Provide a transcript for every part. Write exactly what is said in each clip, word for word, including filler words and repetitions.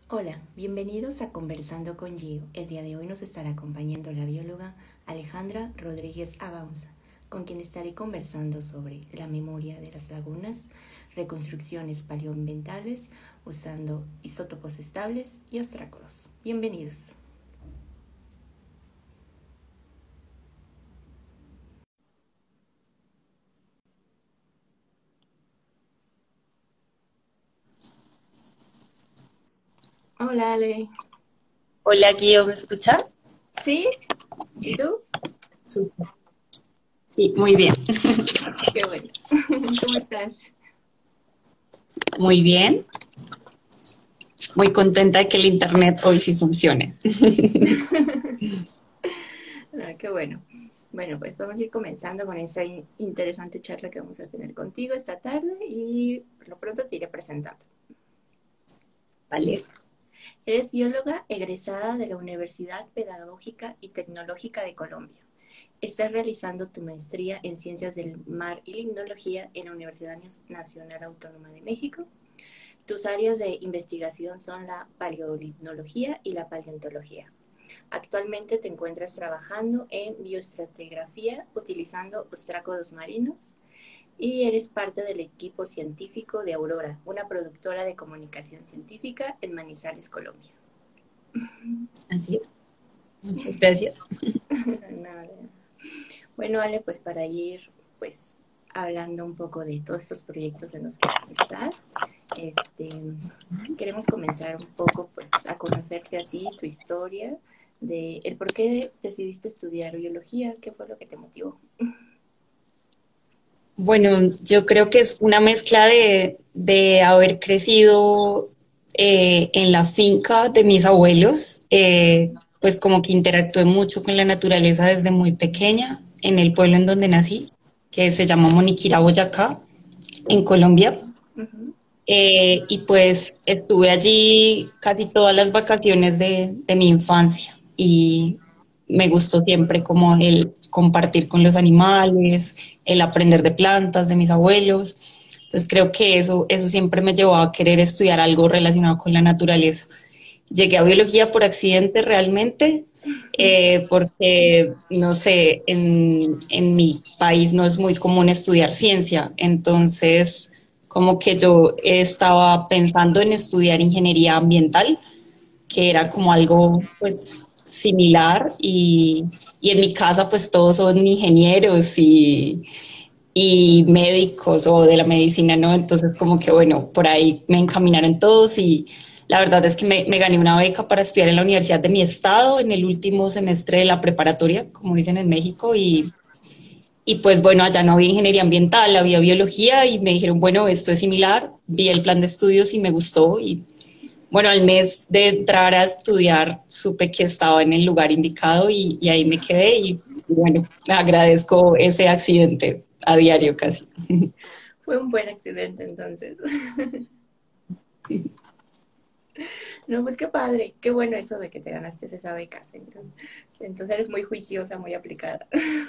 Hola, bienvenidos a Conversando con Gio. El día de hoy nos estará acompañando la bióloga Alejandra Rodríguez Abaunza, con quien estaré conversando sobre la memoria de las lagunas, reconstrucciones paleoambientales usando isótopos estables y ostrácodos. Bienvenidos. Hola, Ale. Hola, Guido, ¿me escucha? ¿Sí? ¿Y tú? Súper. Sí, muy bien. Qué bueno. ¿Cómo estás? Muy bien. Muy contenta de que el internet hoy sí funcione. Ah, qué bueno. Bueno, pues vamos a ir comenzando con esa in- interesante charla que vamos a tener contigo esta tarde y por lo pronto te iré presentando. Vale. Eres bióloga egresada de la Universidad Pedagógica y Tecnológica de Colombia. Estás realizando tu maestría en Ciencias del Mar y Limnología en la Universidad Nacional Autónoma de México. Tus áreas de investigación son la paleolimnología y la paleontología. Actualmente te encuentras trabajando en bioestratigrafía utilizando ostrácodos marinos y eres parte del equipo científico de Aurora, una productora de comunicación científica en Manizales, Colombia. Así es. Muchas gracias. Nada. Bueno, Ale, pues para ir pues hablando un poco de todos estos proyectos en los que estás, este, queremos comenzar un poco pues a conocerte a ti, tu historia, de el por qué decidiste estudiar biología, qué fue lo que te motivó. Bueno, yo creo que es una mezcla de, de haber crecido eh, en la finca de mis abuelos, eh, pues como que interactué mucho con la naturaleza desde muy pequeña, en el pueblo en donde nací, que se llama Moniquirá, Boyacá, en Colombia. Okay. Uh-huh. Eh, y pues estuve allí casi todas las vacaciones de, de mi infancia y me gustó siempre como el compartir con los animales, el aprender de plantas de mis abuelos. Entonces creo que eso, eso siempre me llevó a querer estudiar algo relacionado con la naturaleza. Llegué a biología por accidente realmente, eh, porque, no sé, en, en mi país no es muy común estudiar ciencia, entonces como que yo estaba pensando en estudiar ingeniería ambiental, que era como algo pues similar y, y en mi casa pues todos son ingenieros y, y médicos o de la medicina, ¿no? Entonces como que bueno, por ahí me encaminaron todos y la verdad es que me, me gané una beca para estudiar en la universidad de mi estado en el último semestre de la preparatoria, como dicen en México, y, y pues bueno, allá no había ingeniería ambiental, había biología y me dijeron, bueno, esto es similar, vi el plan de estudios y me gustó y bueno, al mes de entrar a estudiar supe que estaba en el lugar indicado y, y ahí me quedé y, y bueno, agradezco ese accidente a diario casi. Fue un buen accidente entonces. No, pues qué padre, qué bueno eso de que te ganaste esa beca. Entonces, entonces eres muy juiciosa, muy aplicada.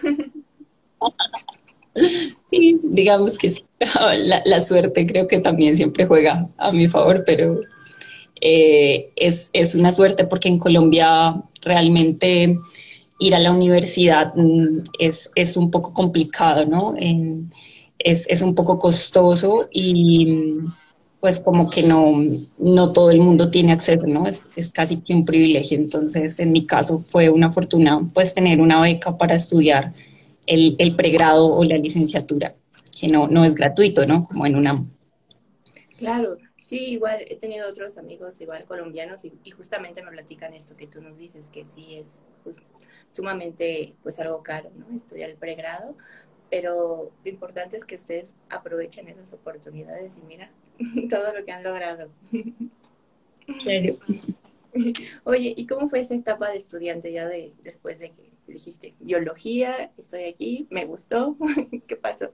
Sí, digamos que sí. La, la suerte creo que también siempre juega a mi favor, pero eh, es, es una suerte porque en Colombia realmente ir a la universidad mm, es, es un poco complicado, ¿no? En, es, es un poco costoso y mm, pues como que no, no todo el mundo tiene acceso, ¿no? Es, es casi que un privilegio. Entonces, en mi caso fue una fortuna pues tener una beca para estudiar el, el pregrado o la licenciatura, que no, no es gratuito, ¿no? Como en una... Claro, sí, igual he tenido otros amigos igual colombianos y, y justamente me platican esto que tú nos dices, que sí es pues, sumamente pues algo caro, ¿no? Estudiar el pregrado, pero lo importante es que ustedes aprovechen esas oportunidades y mira todo lo que han logrado. Serio. Oye, ¿y cómo fue esa etapa de estudiante ya de después de que dijiste biología, estoy aquí, me gustó? ¿Qué pasó?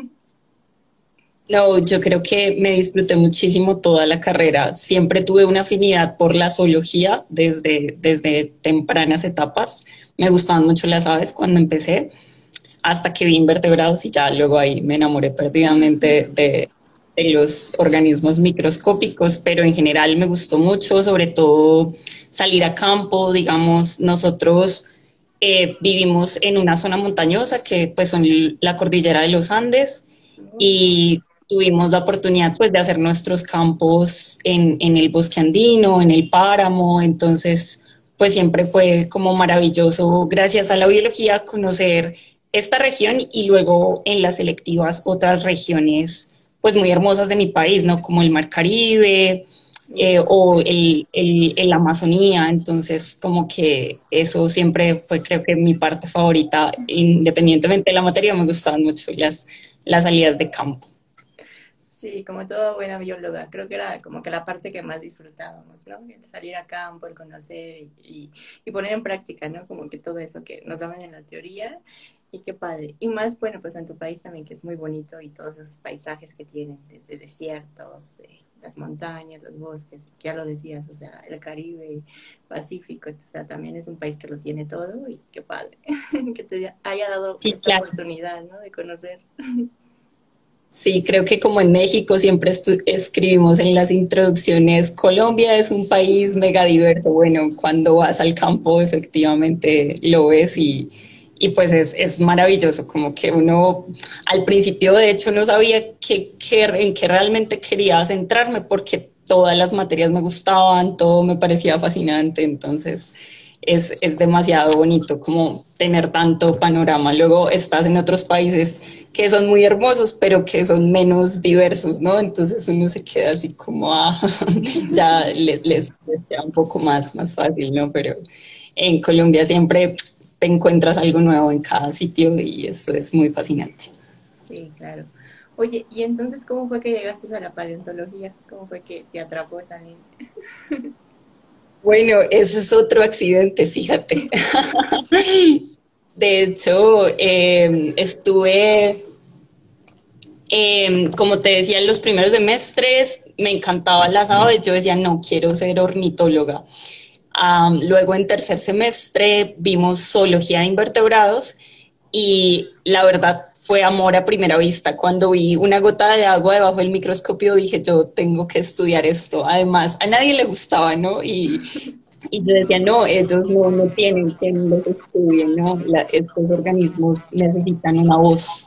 No, yo creo que me disfruté muchísimo toda la carrera. Siempre tuve una afinidad por la zoología desde, desde tempranas etapas. Me gustaban mucho las aves cuando empecé, hasta que vi invertebrados y ya luego ahí me enamoré perdidamente de, de los organismos microscópicos, pero en general me gustó mucho, sobre todo salir a campo. Digamos, nosotros eh, vivimos en una zona montañosa que pues son la cordillera de los Andes y tuvimos la oportunidad pues de hacer nuestros campos en, en el bosque andino, en el páramo. Entonces pues siempre fue como maravilloso, gracias a la biología, conocer esta región y luego en las selectivas otras regiones pues muy hermosas de mi país, ¿no? Como el Mar Caribe eh, o el, el, el Amazonía. Entonces como que eso siempre fue, creo que, mi parte favorita. Independientemente de la materia, me gustaban mucho las, las salidas de campo. Sí, como toda buena bióloga, creo que era como que la parte que más disfrutábamos, ¿no? El salir a campo, el conocer y, y, y poner en práctica, ¿no? Como que todo eso que nos daban en la teoría, y qué padre. Y más, bueno, pues en tu país también, que es muy bonito, y todos esos paisajes que tienen, desde desiertos, eh, las montañas, los bosques, ya lo decías, o sea, el Caribe, Pacífico, o sea, también es un país que lo tiene todo, y qué padre que te haya dado Sí, esta claro. oportunidad, ¿no? De conocer. Sí, creo que como en México siempre escribimos en las introducciones, Colombia es un país megadiverso. Bueno, cuando vas al campo efectivamente lo ves y, y pues es, es maravilloso, como que uno al principio de hecho no sabía qué, qué, en qué realmente quería centrarme porque todas las materias me gustaban, todo me parecía fascinante. Entonces es, es demasiado bonito como tener tanto panorama. Luego estás en otros países que son muy hermosos, pero que son menos diversos, ¿no? Entonces uno se queda así como, ah, ya les, les, les queda un poco más, más fácil, ¿no? Pero en Colombia siempre te encuentras algo nuevo en cada sitio y eso es muy fascinante. Sí, claro. Oye, ¿y entonces cómo fue que llegaste a la paleontología? ¿Cómo fue que te atrapó esa línea? Bueno, eso es otro accidente, fíjate. De hecho, eh, estuve, eh, como te decía, en los primeros semestres me encantaban las aves. Yo decía, no, quiero ser ornitóloga. Um, luego en tercer semestre vimos zoología de invertebrados y la verdad fue amor a primera vista. Cuando vi una gota de agua debajo del microscopio dije, yo tengo que estudiar esto. Además, a nadie le gustaba, ¿no? Y, y yo decía, no, ellos no, no tienen que los estudien, ¿no? La, estos organismos necesitan una voz.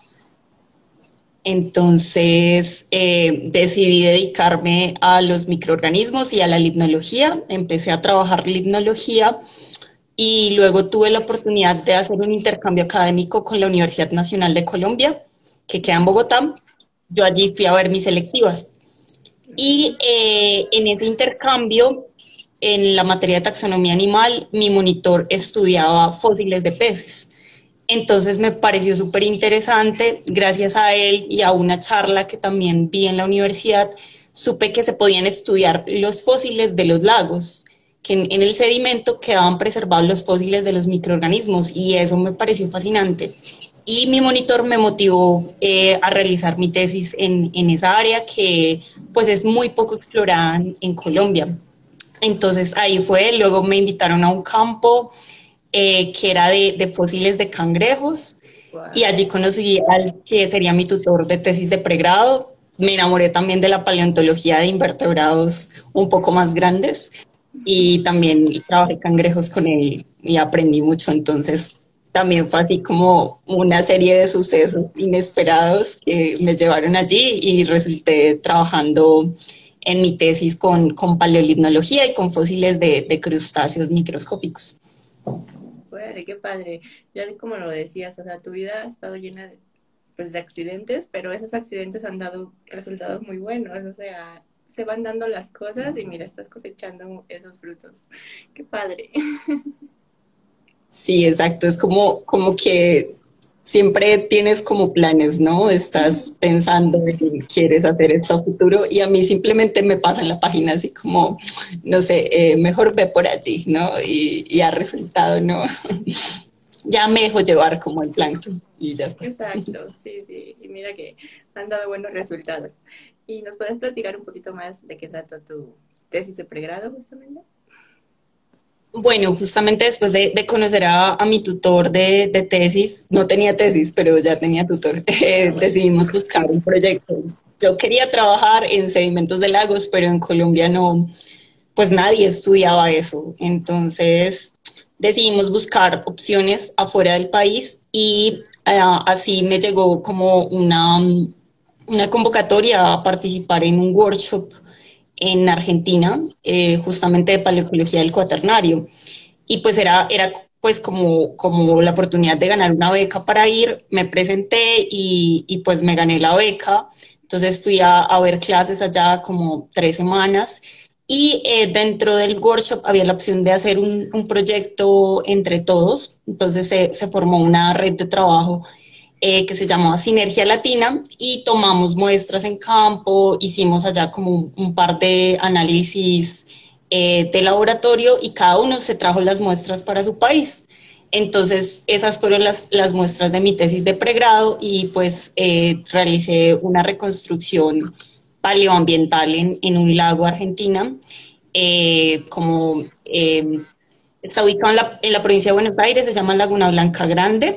Entonces eh, decidí dedicarme a los microorganismos y a la limnología. Empecé a trabajar limnología y luego tuve la oportunidad de hacer un intercambio académico con la Universidad Nacional de Colombia, que queda en Bogotá. Yo allí fui a ver mis selectivas. Y eh, en ese intercambio, en la materia de taxonomía animal, mi monitor estudiaba fósiles de peces. Entonces me pareció súper interesante. Gracias a él y a una charla que también vi en la universidad, supe que se podían estudiar los fósiles de los lagos, que en, en el sedimento quedaban preservados los fósiles de los microorganismos, y eso me pareció fascinante. Y mi monitor me motivó eh, a realizar mi tesis en, en, esa área que pues es muy poco explorada en, en Colombia. Entonces ahí fue. Luego me invitaron a un campo eh, que era de, de fósiles de cangrejos, y Wow. allí conocí al que sería mi tutor de tesis de pregrado. Me enamoré también de la paleontología de invertebrados un poco más grandes y también trabajé cangrejos con él y aprendí mucho. Entonces también fue así como una serie de sucesos inesperados que me llevaron allí y resulté trabajando en mi tesis con, con paleolimnología y con fósiles de, de crustáceos microscópicos. Órale, qué padre. Ya como lo decías, o sea, tu vida ha estado llena de, pues, de accidentes, pero esos accidentes han dado resultados muy buenos, o sea, se van dando las cosas y mira, estás cosechando esos frutos. Qué padre. Sí, exacto. Es como, como que siempre tienes como planes, ¿no? Estás pensando en quieres hacer esto a futuro y a mí simplemente me pasa en la página así como, no sé, eh, mejor ve por allí, ¿no? Y, y ha resultado, ¿no? Ya me dejo llevar como el plancton y ya está. Exacto, sí, sí. Y mira que han dado buenos resultados. ¿Y nos puedes platicar un poquito más de qué trató tu tesis de pregrado, justamente? Bueno, justamente después de, de conocer a, a, mi tutor de, de, tesis, no tenía tesis, pero ya tenía tutor, eh, Ah, bueno. decidimos buscar un proyecto. yo quería trabajar en sedimentos de lagos, pero en Colombia no, pues nadie estudiaba eso. Entonces decidimos buscar opciones afuera del país y uh, así me llegó como una, una convocatoria a participar en un workshop en Argentina, eh, justamente de paleoecología del cuaternario. Y pues era, era pues como, como la oportunidad de ganar una beca para ir, me presenté y, y pues me gané la beca. Entonces fui a, a ver clases allá como tres semanas y eh, dentro del workshop había la opción de hacer un, un proyecto entre todos. Entonces se, se formó una red de trabajo eh, que se llamaba Sinergia Latina y tomamos muestras en campo, hicimos allá como un, un par de análisis eh, de laboratorio y cada uno se trajo las muestras para su país. Entonces, esas fueron las, las muestras de mi tesis de pregrado y pues eh, realicé una reconstrucción paleoambiental en, en un lago argentina, eh, como eh, está ubicado en la, en la provincia de Buenos Aires, se llama Laguna Blanca Grande,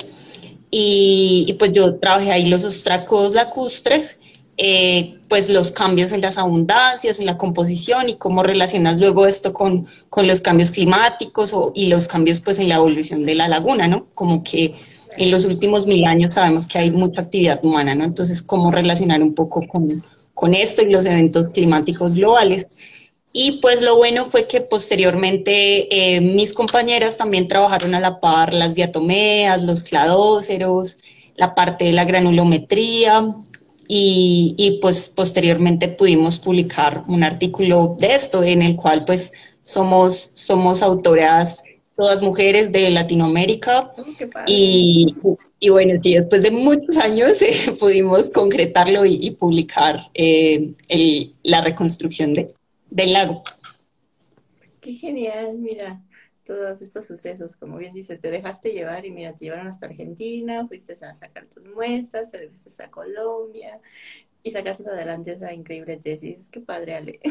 y, y pues yo trabajé ahí los ostracos lacustres, eh, pues los cambios en las abundancias, en la composición y cómo relacionas luego esto con, con los cambios climáticos o, y los cambios pues en la evolución de la laguna, ¿no? Como que en los últimos mil años sabemos que hay mucha actividad humana, ¿no? Entonces, cómo relacionar un poco con, con esto y los eventos climáticos globales. Y pues lo bueno fue que posteriormente eh, mis compañeras también trabajaron a la par las diatomeas, los cladóceros, la parte de la granulometría y, y pues posteriormente pudimos publicar un artículo de esto en el cual pues somos, somos autoras todas mujeres de Latinoamérica Oh, qué padre. y, y bueno, sí, después de muchos años eh, pudimos concretarlo y, y publicar eh, el, la reconstrucción de, del lago. Qué genial, mira, todos estos sucesos, como bien dices, te dejaste llevar y mira, te llevaron hasta Argentina, fuiste a sacar tus muestras, te fuiste a Colombia y sacaste adelante esa increíble tesis. Qué padre, Ale.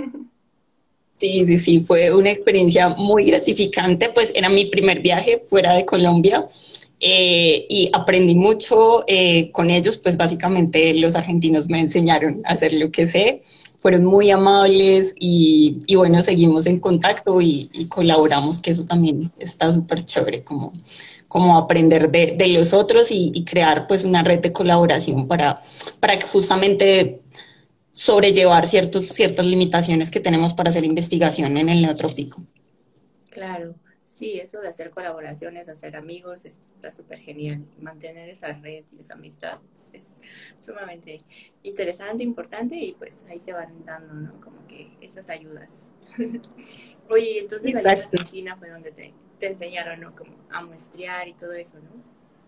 Sí, sí, sí, fue una experiencia muy gratificante, pues era mi primer viaje fuera de Colombia eh, y aprendí mucho eh, con ellos, pues básicamente los argentinos me enseñaron a hacer lo que sé, fueron muy amables y, y bueno, seguimos en contacto y, y colaboramos, que eso también está súper chévere, como, como aprender de, de los otros y, y crear pues una red de colaboración para, para que justamente sobrellevar ciertos, ciertas limitaciones que tenemos para hacer investigación en el neotrópico. Claro, sí, eso de hacer colaboraciones, hacer amigos, es- está súper genial. Mantener esa red y esa amistad es sumamente interesante, importante y pues ahí se van dando, ¿no? Como que esas ayudas. Oye, entonces allá en Exacto. Argentina fue donde te, te enseñaron, ¿no? Como a muestrear y todo eso, ¿no?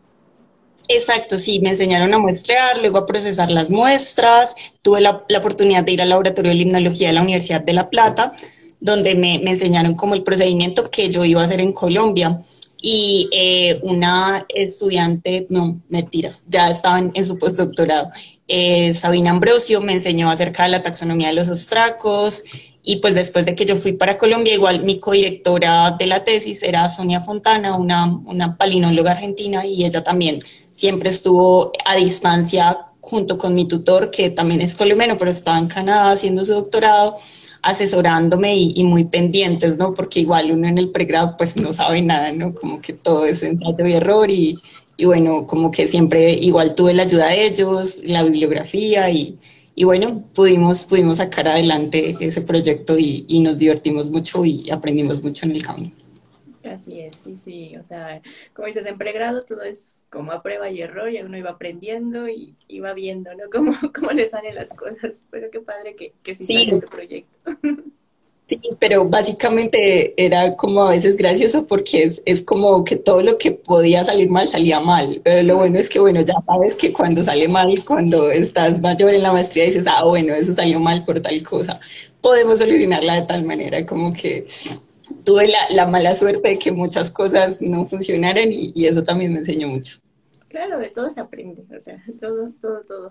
Exacto, sí, me enseñaron a muestrear, luego a procesar las muestras. Tuve la, la oportunidad de ir al laboratorio de limnología de la Universidad de La Plata, donde me, me enseñaron como el procedimiento que yo iba a hacer en Colombia. Y eh, una estudiante, no, mentiras, ya estaba en, en su postdoctorado, eh, Sabina Ambrosio, me enseñó acerca de la taxonomía de los ostracos. Y pues después de que yo fui para Colombia, igual mi codirectora de la tesis era Sonia Fontana, una, una palinóloga argentina, y ella también siempre estuvo a distancia junto con mi tutor, que también es colombiano, pero estaba en Canadá haciendo su doctorado, asesorándome y, y muy pendientes, ¿no? Porque igual uno en el pregrado pues no sabe nada, ¿no? Como que todo es ensayo y error y, y bueno, como que siempre igual tuve la ayuda de ellos, la bibliografía y, y bueno, pudimos, pudimos sacar adelante ese proyecto y, y nos divertimos mucho y aprendimos mucho en el camino. Así es, sí, sí, o sea, como dices, en pregrado todo es como a prueba y error, y uno iba aprendiendo y iba viendo, ¿no? Cómo, cómo le salen las cosas, pero qué padre que, que sí Sí, salió tu proyecto. sí, pero básicamente era como a veces gracioso porque es, es como que todo lo que podía salir mal salía mal. Pero lo bueno es que, bueno, ya sabes que cuando sale mal, cuando estás mayor en la maestría, dices, ah, bueno, eso salió mal por tal cosa. Podemos solucionarla de tal manera, como que tuve la, la mala suerte de que muchas cosas no funcionaran y, y eso también me enseñó mucho. Claro, de todo se aprende, o sea, todo, todo, todo.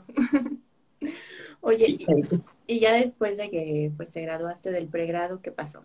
Oye, Sí, y, y ya después de que pues te graduaste del pregrado, ¿qué pasó?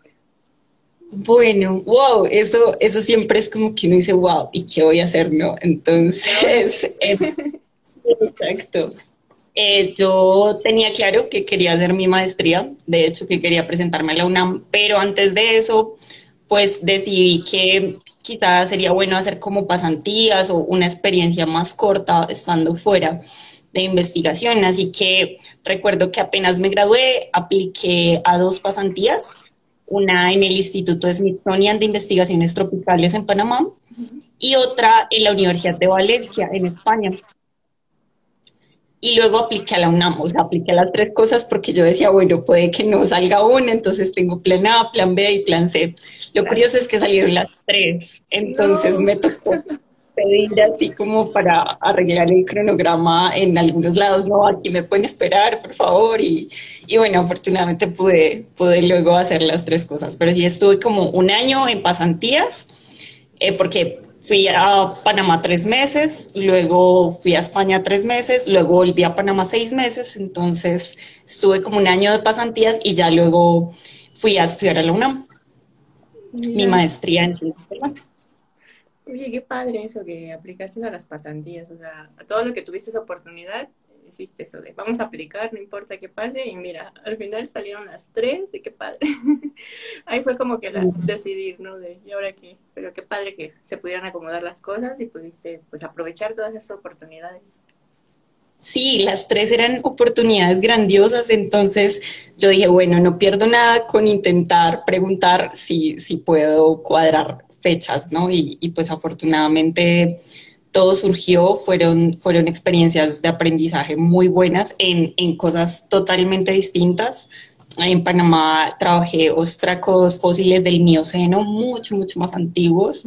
bueno, wow, eso, eso siempre es como que uno dice, wow, ¿y qué voy a hacer, no? ¿Y ahora qué? Entonces, eh, sí, exacto. Eh, yo tenía claro que quería hacer mi maestría, de hecho que quería presentarme a la UNAM, pero antes de eso, pues decidí que quizás sería bueno hacer como pasantías o una experiencia más corta estando fuera de investigación. Así que recuerdo que apenas me gradué, apliqué a dos pasantías, una en el Instituto Smithsonian de Investigaciones Tropicales en Panamá y otra en la Universidad de Valencia en España. Y luego apliqué a la UNAM, o sea, apliqué a las tres cosas porque yo decía, bueno, puede que no salga una, entonces tengo plan A, plan B y plan C. Lo Claro. curioso es que salieron las tres, entonces No. me tocó pedir así como para arreglar el cronograma en algunos lados, no, aquí me pueden esperar, por favor, y, y bueno, afortunadamente pude, pude luego hacer las tres cosas, pero sí estuve como un año en pasantías, eh, porque fui a Panamá tres meses, luego fui a España tres meses, luego volví a Panamá seis meses, entonces estuve como un año de pasantías y ya luego fui a estudiar a la UNAM, mi Mira, maestría en ciencias del mar. oye, qué padre eso que aplicaste a las pasantías, o sea, a todo lo que tuviste esa oportunidad, hiciste eso de vamos a aplicar, no importa qué pase, y mira, al final salieron las tres, y qué padre. Ahí fue como que la decidir, ¿no? De, ¿y ahora qué? Pero qué padre que se pudieran acomodar las cosas y pudiste, pues, aprovechar todas esas oportunidades. Sí, las tres eran oportunidades grandiosas, entonces yo dije, bueno, no pierdo nada con intentar preguntar si, si puedo cuadrar fechas, ¿no? Y, y pues afortunadamente todo surgió, fueron, fueron experiencias de aprendizaje muy buenas en, en cosas totalmente distintas. En Panamá trabajé ostracos fósiles del Mioceno, mucho, mucho más antiguos.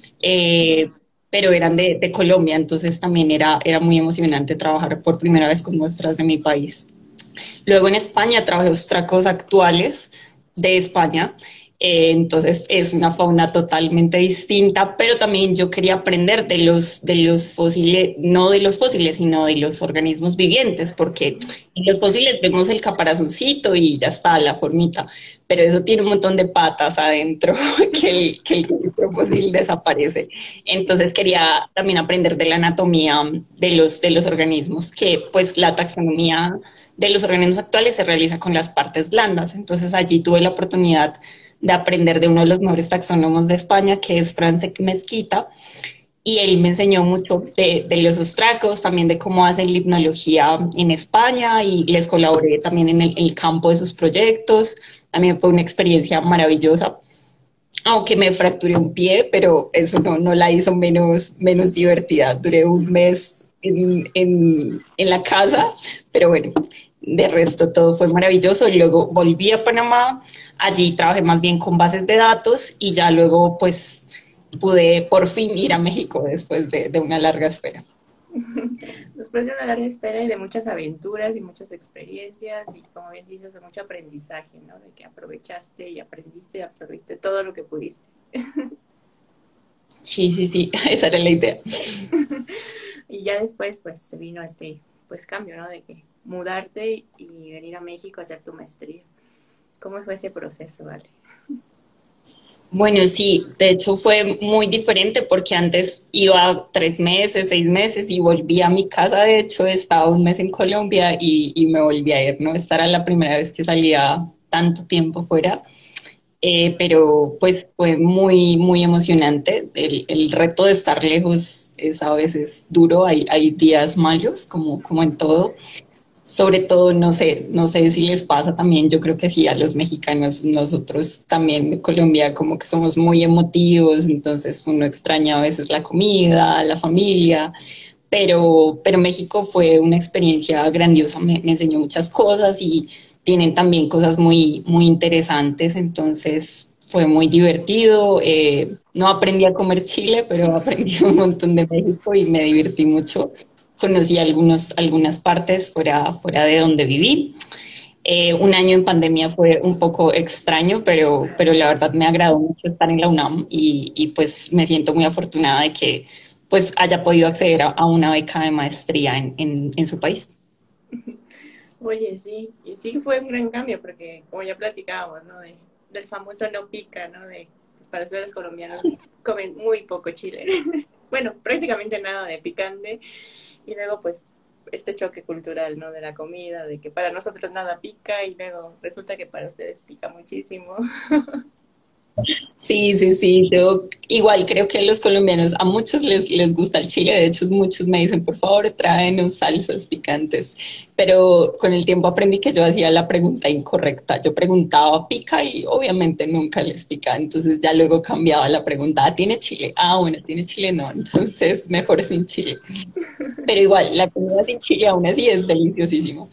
Eh, pero eran de, de, Colombia, entonces también era, era muy emocionante trabajar por primera vez con muestras de mi país. Luego en España trabajé ostracos actuales de España, eh, entonces es una fauna totalmente distinta, pero también yo quería aprender de los, de los fósiles, no de los fósiles, sino de los organismos vivientes, porque en los fósiles vemos el caparazoncito y ya está, la formita, pero eso tiene un montón de patas adentro que el, que el fósil desaparece. Entonces quería también aprender de la anatomía de los, de los organismos, que pues la taxonomía de los organismos actuales se realiza con las partes blandas. Entonces allí tuve la oportunidad de aprender de uno de los mejores taxónomos de España, que es Francesc Mezquita, y él me enseñó mucho de, de los ostracos, también de cómo hacen limnología en España, y les colaboré también en el, el campo de sus proyectos. También fue una experiencia maravillosa, aunque me fracturé un pie, pero eso no, no la hizo menos, menos divertida. Duré un mes en, en, en la casa, pero bueno, de resto todo fue maravilloso. Y luego volví a Panamá, allí trabajé más bien con bases de datos y ya luego pues pude por fin ir a México después de, de una larga espera. Después de una larga espera y de muchas aventuras y muchas experiencias y como bien dices, de mucho aprendizaje, ¿no? De que aprovechaste y aprendiste y absorbiste todo lo que pudiste. Sí, sí, sí, esa era la idea. Y ya después pues se vino este pues cambio, ¿no? De que mudarte y venir a México a hacer tu maestría. ¿Cómo fue ese proceso, Vale? Bueno, sí, de hecho fue muy diferente porque antes iba tres meses, seis meses y volví a mi casa. De hecho, estaba un mes en Colombia y, y me volví a ir, ¿no? Esta era la primera vez que salía tanto tiempo fuera, eh, pero pues fue muy, muy emocionante. El, el reto de estar lejos es a veces duro, hay, hay días malos, como, como en todo. Sobre todo, no sé, no sé si les pasa también, yo creo que sí, a los mexicanos, nosotros también de Colombia como que somos muy emotivos, entonces uno extraña a veces la comida, la familia, pero, pero México fue una experiencia grandiosa, me, me enseñó muchas cosas y tienen también cosas muy, muy interesantes, entonces fue muy divertido. Eh, no aprendí a comer chile, pero aprendí un montón de México y me divertí mucho. Conocí algunos, algunas partes fuera, fuera de donde viví. Eh, un año en pandemia fue un poco extraño, pero, pero la verdad me agradó mucho estar en la UNAM y, y pues me siento muy afortunada de que pues haya podido acceder a, a una beca de maestría en, en, en su país. Oye, sí, y sí fue un gran cambio porque como ya platicábamos, ¿no? De, del famoso no pica, ¿no? De, pues para ustedes los colombianos comen muy poco chile. Bueno, prácticamente nada de picante y luego pues este choque cultural, ¿no? De la comida, de que para nosotros nada pica y luego resulta que para ustedes pica muchísimo. Sí, sí, sí, yo igual creo que a los colombianos, a muchos les, les gusta el chile, de hecho muchos me dicen, por favor, tráenos salsas picantes, pero con el tiempo aprendí que yo hacía la pregunta incorrecta, yo preguntaba, ¿pica? Y obviamente nunca les pica, entonces ya luego cambiaba la pregunta, "Ah, ¿tiene chile? Ah, bueno, tiene chile, no, entonces mejor sin chile, pero igual, la comida sin chile aún así es deliciosísimo.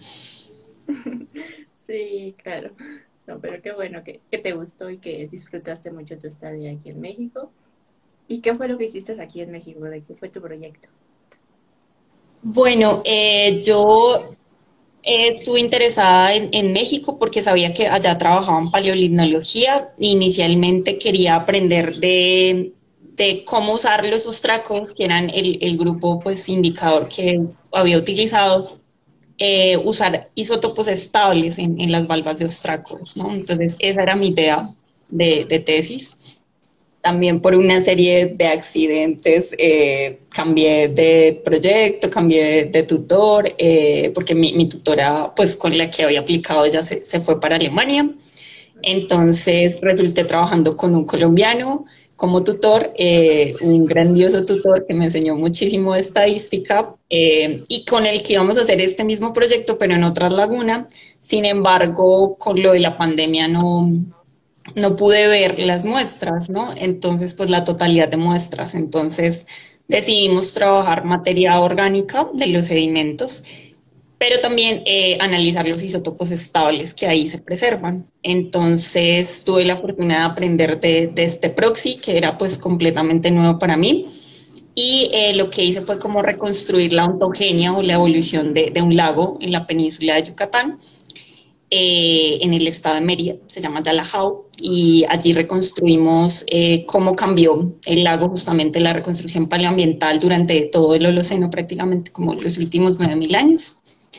Sí, claro. No, pero qué bueno que, que te gustó y que disfrutaste mucho tu estadía aquí en México. ¿Y qué fue lo que hiciste aquí en México? ¿De qué fue tu proyecto? Bueno, eh, yo Eh, estuve interesada en, en México porque sabía que allá trabajaban paleolimnología. Inicialmente quería aprender de, de cómo usar los ostracos, que eran el, el grupo pues indicador que había utilizado, eh, usar isótopos estables en, en las valvas de ostracos, ¿no? Entonces esa era mi idea de, de tesis. También por una serie de accidentes eh, cambié de proyecto, cambié de, de tutor, eh, porque mi, mi, tutora, pues con la que había aplicado, ya se, se fue para Alemania. Entonces resulté trabajando con un colombiano como tutor, eh, un grandioso tutor que me enseñó muchísimo de estadística eh, y con el que íbamos a hacer este mismo proyecto, pero en otra laguna. Sin embargo, con lo de la pandemia no, no pude ver las muestras, ¿no? Entonces, pues la totalidad de muestras. Entonces, decidimos trabajar materia orgánica de los sedimentos, pero también eh, analizar los isótopos estables que ahí se preservan. Entonces, tuve la fortuna de aprender de, de este proxy, que era pues completamente nuevo para mí. Y eh, lo que hice fue como reconstruir la ontogenia o la evolución de, de un lago en la península de Yucatán eh, en el estado de Mérida, se llama Yalajao, y allí reconstruimos eh, cómo cambió el lago, justamente la reconstrucción paleoambiental durante todo el Holoceno, prácticamente como los últimos nueve mil años.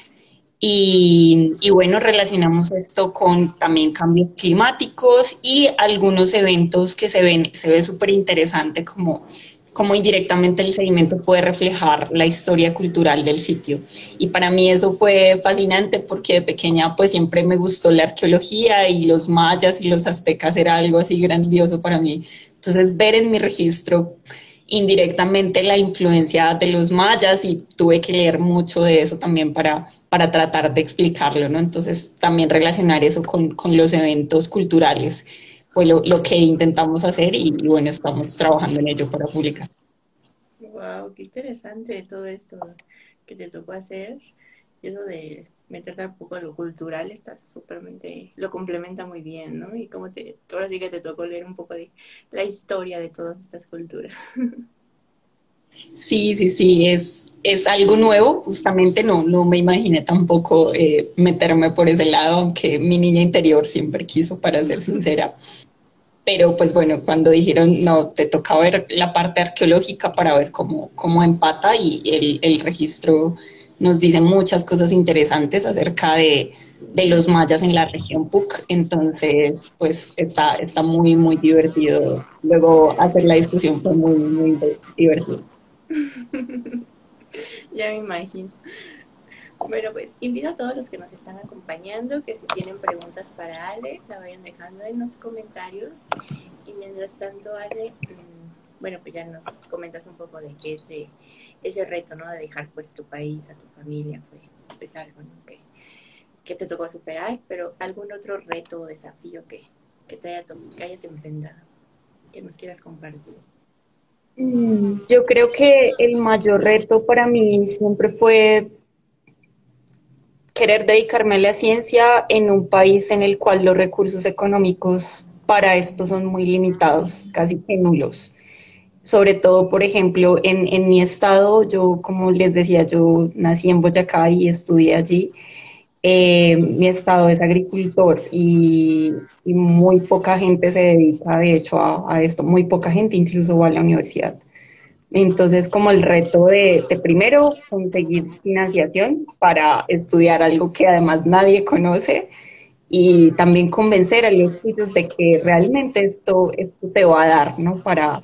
Y, y, bueno, relacionamos esto con también cambios climáticos y algunos eventos que se ven, se ve súper interesante como cómo indirectamente el sedimento puede reflejar la historia cultural del sitio. Y para mí eso fue fascinante porque de pequeña pues siempre me gustó la arqueología y los mayas y los aztecas era algo así grandioso para mí. Entonces ver en mi registro indirectamente la influencia de los mayas y tuve que leer mucho de eso también para, para tratar de explicarlo, ¿no? Entonces también relacionar eso con, con los eventos culturales fue lo, lo que intentamos hacer y, y, bueno, estamos trabajando en ello para publicar. Wow, qué interesante todo esto que te tocó hacer. Y eso de meterte un poco a lo cultural está súpermente, lo complementa muy bien, ¿no? Y como te, ahora sí que te tocó leer un poco de la historia de todas estas culturas. Sí, sí, sí, es, es algo nuevo, justamente no, no me imaginé tampoco eh, meterme por ese lado, aunque mi niña interior siempre quiso, para ser sincera. Pero pues bueno, cuando dijeron, no, te toca ver la parte arqueológica para ver cómo, cómo empata y el, el registro nos dice muchas cosas interesantes acerca de, de los mayas en la región P U C. Entonces, pues está, está muy, muy divertido. Luego hacer la discusión fue muy, muy divertido. Ya me imagino. Bueno, pues invito a todos los que nos están acompañando que si tienen preguntas para Ale, la vayan dejando en los comentarios. Y mientras tanto, Ale, mmm, bueno, pues ya nos comentas un poco de que ese, ese reto, ¿no? De dejar pues tu país, a tu familia, fue pues algo, ¿no? Que, que te tocó superar, pero algún otro reto o desafío que, que te haya que hayas enfrentado, que nos quieras compartir. Mm, Yo creo que el mayor reto para mí siempre fue querer dedicarme a la ciencia en un país en el cual los recursos económicos para esto son muy limitados, casi que nulos. Sobre todo, por ejemplo, en, en mi estado, yo, como les decía, yo nací en Boyacá y estudié allí. Eh, mi estado es agricultor y, y muy poca gente se dedica, de hecho, a, a esto. Muy poca gente incluso va a la universidad. Entonces, como el reto de, de primero conseguir financiación para estudiar algo que además nadie conoce y también convencer a los tuyos de que realmente esto, esto te va a dar, ¿no? Para,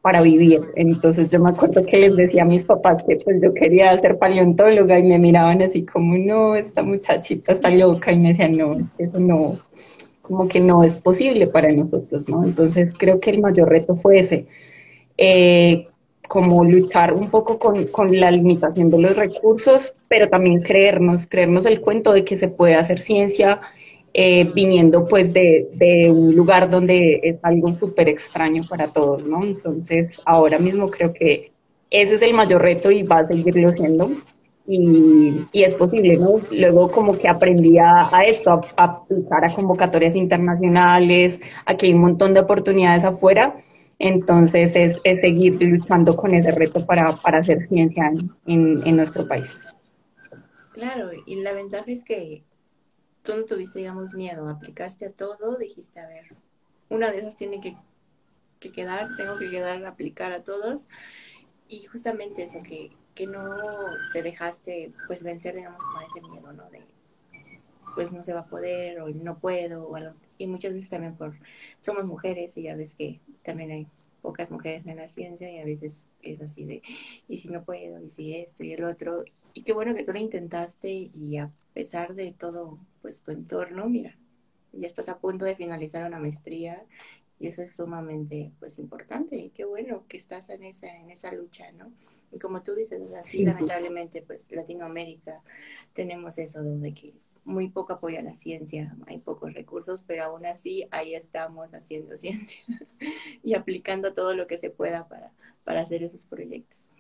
para vivir. Entonces yo me acuerdo que les decía a mis papás que pues yo quería ser paleontóloga y me miraban así como, no, esta muchachita está loca y me decían, no, eso no, como que no es posible para nosotros, ¿no? Entonces creo que el mayor reto fue ese, eh, como luchar un poco con, con la limitación de los recursos, pero también creernos, creernos el cuento de que se puede hacer ciencia eh, viniendo pues de, de, un lugar donde es algo súper extraño para todos, ¿no? Entonces ahora mismo creo que ese es el mayor reto y va a seguirlo siendo. Y, y es posible, ¿no? Luego como que aprendí a, a esto, a, a aplicar a convocatorias internacionales, a que hay un montón de oportunidades afuera, entonces es, es seguir luchando con ese reto para, para hacer ciencia en, en, en nuestro país. Claro, y la ventaja es que tú no tuviste, digamos, miedo, aplicaste a todo, dijiste, a ver, una de esas tiene que, que quedar, tengo que quedar, aplicar a todos, y justamente eso, que, que no te dejaste, pues, vencer, digamos, con ese miedo, ¿no? De, pues, no se va a poder, o no puedo, o algo. Y muchas veces también por, somos mujeres, y ya ves que también hay pocas mujeres en la ciencia, y a veces es así de, y si no puedo, y si esto y el otro, y qué bueno que tú lo intentaste, y a pesar de todo, pues, tu entorno, mira, ya estás a punto de finalizar una maestría y eso es sumamente pues importante y qué bueno que estás en esa, en esa lucha, ¿no? Y como tú dices, así Sí, lamentablemente pues Latinoamérica tenemos eso donde que muy poco apoya a la ciencia, hay pocos recursos, pero aún así ahí estamos haciendo ciencia y aplicando todo lo que se pueda para, para hacer esos proyectos.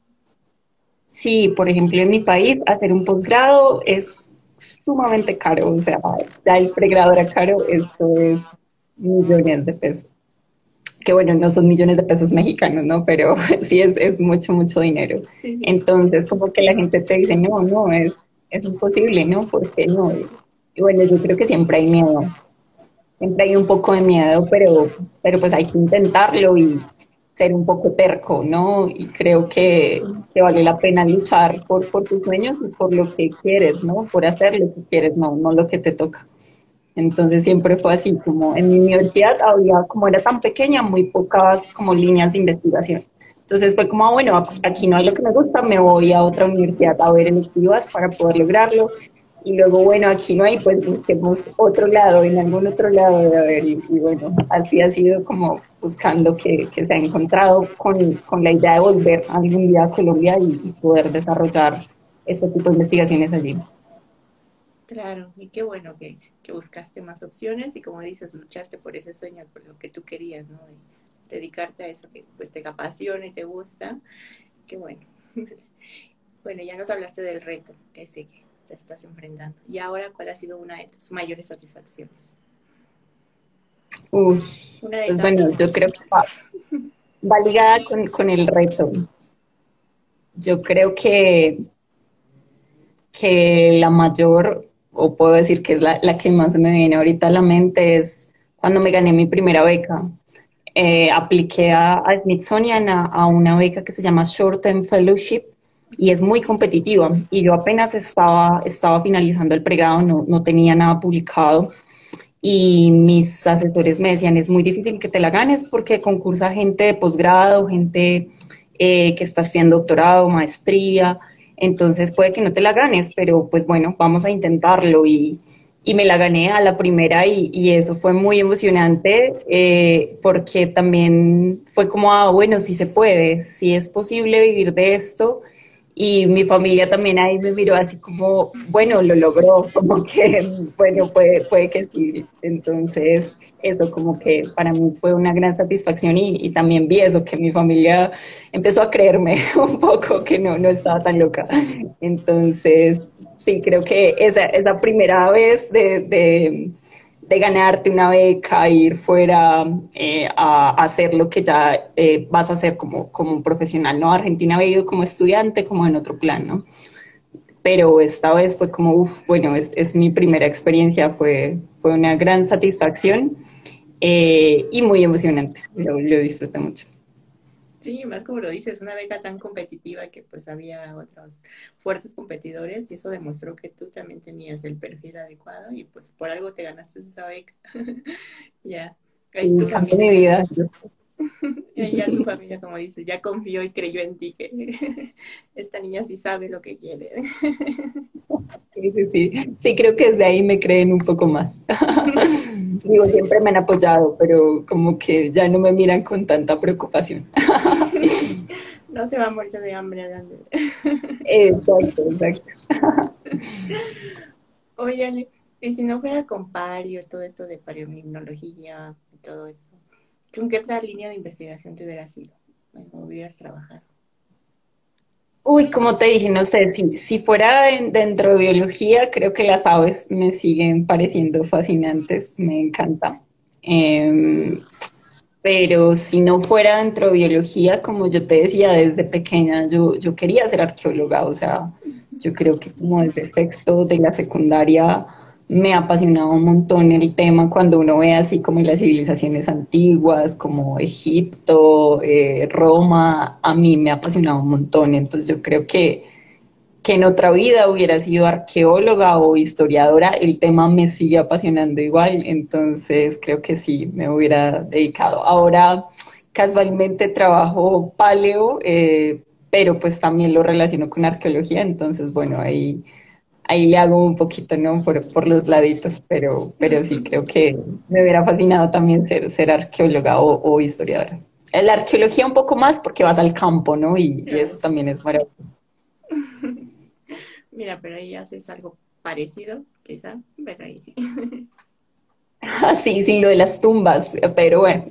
sí, por ejemplo, en mi país hacer un posgrado es sumamente caro, o sea, ya el pregrado era caro, esto es millones de pesos. Que bueno, no son millones de pesos mexicanos, ¿no? Pero sí es, es mucho, mucho dinero. Sí, sí. Entonces, como que la gente te dice, no, no, es, es imposible, ¿no? ¿Por qué no? Y bueno, yo creo que siempre hay miedo, siempre hay un poco de miedo, pero, pero pues hay que intentarlo y ser un poco terco, ¿no? Y creo que, que vale la pena luchar por, por tus sueños y por lo que quieres, ¿no? Por hacer lo que quieres, no, no lo que te toca. Entonces siempre fue así, como en mi universidad había, como era tan pequeña, muy pocas como líneas de investigación. Entonces fue como, ah, bueno, aquí no es lo que me gusta, me voy a otra universidad a ver electivas para poder lograrlo. Y luego, bueno, aquí no hay, pues busquemos otro lado, en algún otro lado de ver. Y, y bueno, así ha sido como buscando que, que se ha encontrado con, con la idea de volver algún día a Colombia y, y poder desarrollar este tipo de investigaciones allí. Claro, y qué bueno que, que buscaste más opciones y como dices, luchaste por ese sueño, por lo que tú querías, ¿no? De dedicarte a eso que pues te apasiona y te gusta. Qué bueno. Bueno, ya nos hablaste del reto que sé que te estás enfrentando. Y ahora, ¿cuál ha sido una de tus mayores satisfacciones? Uf, Una de pues bueno, tantas. yo creo que va, va ligada con, con el reto. Yo creo que, que la mayor, o puedo decir que es la, la que más me viene ahorita a la mente, es cuando me gané mi primera beca. Eh, apliqué a, a Smithsonian a, a una beca que se llama Short Term Fellowship y es muy competitiva. Y yo apenas estaba, estaba finalizando el pregrado, no, no tenía nada publicado. Y mis asesores me decían, es muy difícil que te la ganes porque concursa gente de posgrado, gente eh, que está estudiando doctorado, maestría, entonces puede que no te la ganes, pero pues bueno, vamos a intentarlo y, y me la gané a la primera y, y eso fue muy emocionante eh, porque también fue como, ah, bueno, sí se puede, sí es posible vivir de esto y mi familia también ahí me miró así como, bueno, lo logró, como que, bueno, puede, puede que sí. Entonces, eso como que para mí fue una gran satisfacción y, y también vi eso, que mi familia empezó a creerme un poco que no, no estaba tan loca. Entonces, sí, creo que esa, esa primera vez de, de de ganarte una beca, ir fuera eh, a, a, hacer lo que ya eh, vas a hacer como, como un profesional, ¿no? Argentina había ido como estudiante, como en otro plan, ¿no? Pero esta vez fue como, uff, bueno, es, es, mi primera experiencia, fue, fue una gran satisfacción eh, y muy emocionante, lo, lo disfruté mucho. Sí, más como lo dices, una beca tan competitiva que pues había otros fuertes competidores y eso demostró que tú también tenías el perfil adecuado y pues por algo te ganaste esa beca. Ya, ahí Y tu cambió familia mi también. vida. Y ya tu familia, como dices, ya confió y creyó en ti que esta niña sí sabe lo que quiere. Sí, sí, sí. Sí, creo que desde ahí me creen un poco más. Digo, siempre me han apoyado, pero como que ya no me miran con tanta preocupación. No se va a morir de hambre. Dale. Exacto, exacto. Oye, Ale, y si no fuera con palio, todo esto de paleontología y todo eso, ¿con qué otra línea de investigación te hubieras ido? ¿O hubieras trabajado? Uy, como te dije, no sé, si, si fuera en- dentro de biología, creo que las aves me siguen pareciendo fascinantes, me encanta. Em, pero si no fuera dentro de biología, como yo te decía desde pequeña, yo, yo quería ser arqueóloga, o sea, yo creo que como desde sexto de la secundaria me apasionaba un montón el tema cuando uno ve así como las civilizaciones antiguas, como Egipto, eh, Roma, a mí me apasionaba un montón, entonces yo creo que que en otra vida hubiera sido arqueóloga o historiadora, el tema me sigue apasionando igual, entonces creo que sí, me hubiera dedicado. Ahora casualmente trabajo paleo, eh, pero pues también lo relaciono con arqueología, entonces bueno, ahí, ahí le hago un poquito, ¿no? Por, por los laditos, pero, pero sí, creo que me hubiera fascinado también ser, ser arqueóloga o, o historiadora. La arqueología un poco más porque vas al campo, ¿no? Y, y eso Claro. también es maravilloso. Mira, pero ahí haces algo parecido, quizá, pero ahí. Ah, sí, sí, lo de las tumbas, pero bueno.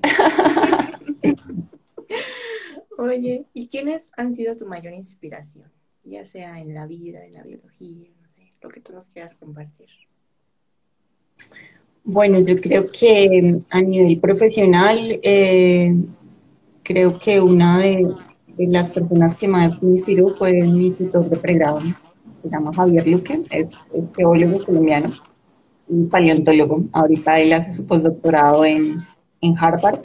Oye, ¿y quiénes han sido tu mayor inspiración? Ya sea en la vida, en la biología, no sé, lo que tú nos quieras compartir. Bueno, yo creo que a nivel profesional, eh, creo que una de, de las personas que más me inspiró fue mi tutor de pregrado. Se llama Javier Luque, es, es geólogo colombiano y paleontólogo. Ahorita él hace su postdoctorado en, en Harvard.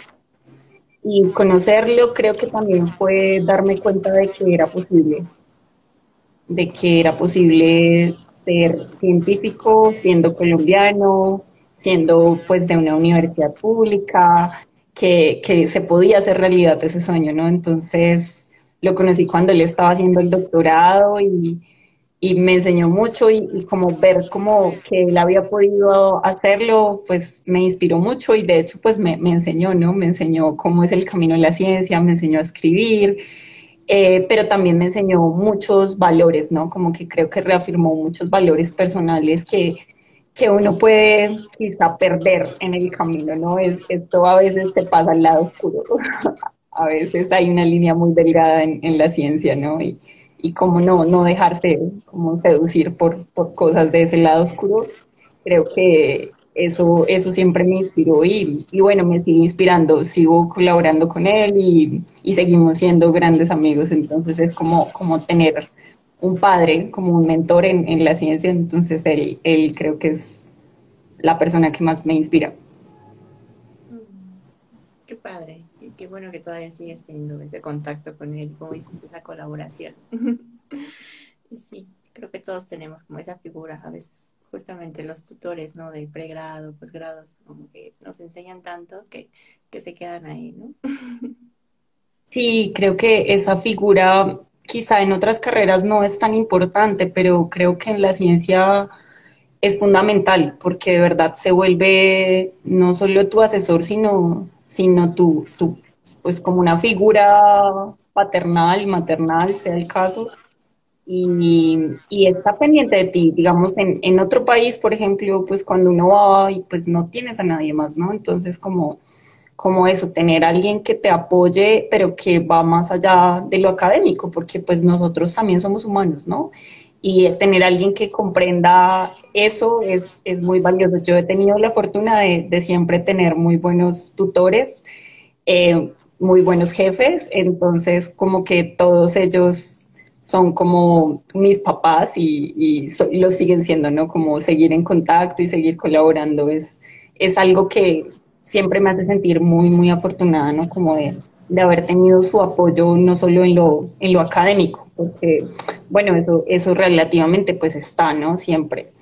Y conocerlo creo que también fue darme cuenta de que era posible, de que era posible ser científico siendo colombiano, siendo pues de una universidad pública, que, que se podía hacer realidad ese sueño, ¿no? Entonces lo conocí cuando él estaba haciendo el doctorado y, y me enseñó mucho y, y como ver como que él había podido hacerlo, pues me inspiró mucho y de hecho pues me, me enseñó, ¿no? Me enseñó cómo es el camino de la ciencia, me enseñó a escribir, eh, pero también me enseñó muchos valores, ¿no? Como que creo que reafirmó muchos valores personales que, que uno puede quizá perder en el camino, ¿no? Es, esto a veces te pasa al lado oscuro, a veces hay una línea muy delgada en, en la ciencia, ¿no? Y, y cómo no, no dejarse como seducir por, por cosas de ese lado oscuro, creo que eso, eso siempre me inspiró y, y bueno, me sigue inspirando, sigo colaborando con él y, y seguimos siendo grandes amigos, entonces es como, como tener un padre, como un mentor en, en la ciencia, entonces él, él creo que es la persona que más me inspira. Mm, qué padre, y qué bueno que todavía sigues teniendo ese contacto con él, como dices, esa colaboración. Y sí, creo que todos tenemos como esa figura, a veces justamente los tutores, ¿no? De pregrado, posgrados, como que nos enseñan tanto que, que se quedan ahí, ¿no? Sí, creo que esa figura quizá en otras carreras no es tan importante, pero creo que en la ciencia es fundamental porque de verdad se vuelve no solo tu asesor, sino, sino tu, tu, pues como una figura paternal, maternal, sea el caso, y, y está pendiente de ti, digamos, en, en otro país, por ejemplo, pues cuando uno va y pues no tienes a nadie más, ¿no? Entonces como como eso, tener a alguien que te apoye, pero que va más allá de lo académico, porque pues nosotros también somos humanos, ¿no? Y tener a alguien que comprenda eso es, es muy valioso. Yo he tenido la fortuna de, de siempre tener muy buenos tutores, eh, muy buenos jefes, entonces como que todos ellos son como mis papás y, y, so, y lo siguen siendo, ¿no? Como seguir en contacto y seguir colaborando es, es algo que siempre me hace sentir muy, muy afortunada, ¿no? Como de, de haber tenido su apoyo no solo en lo, en lo académico, porque, bueno, eso, eso relativamente pues está, ¿no? Siempre.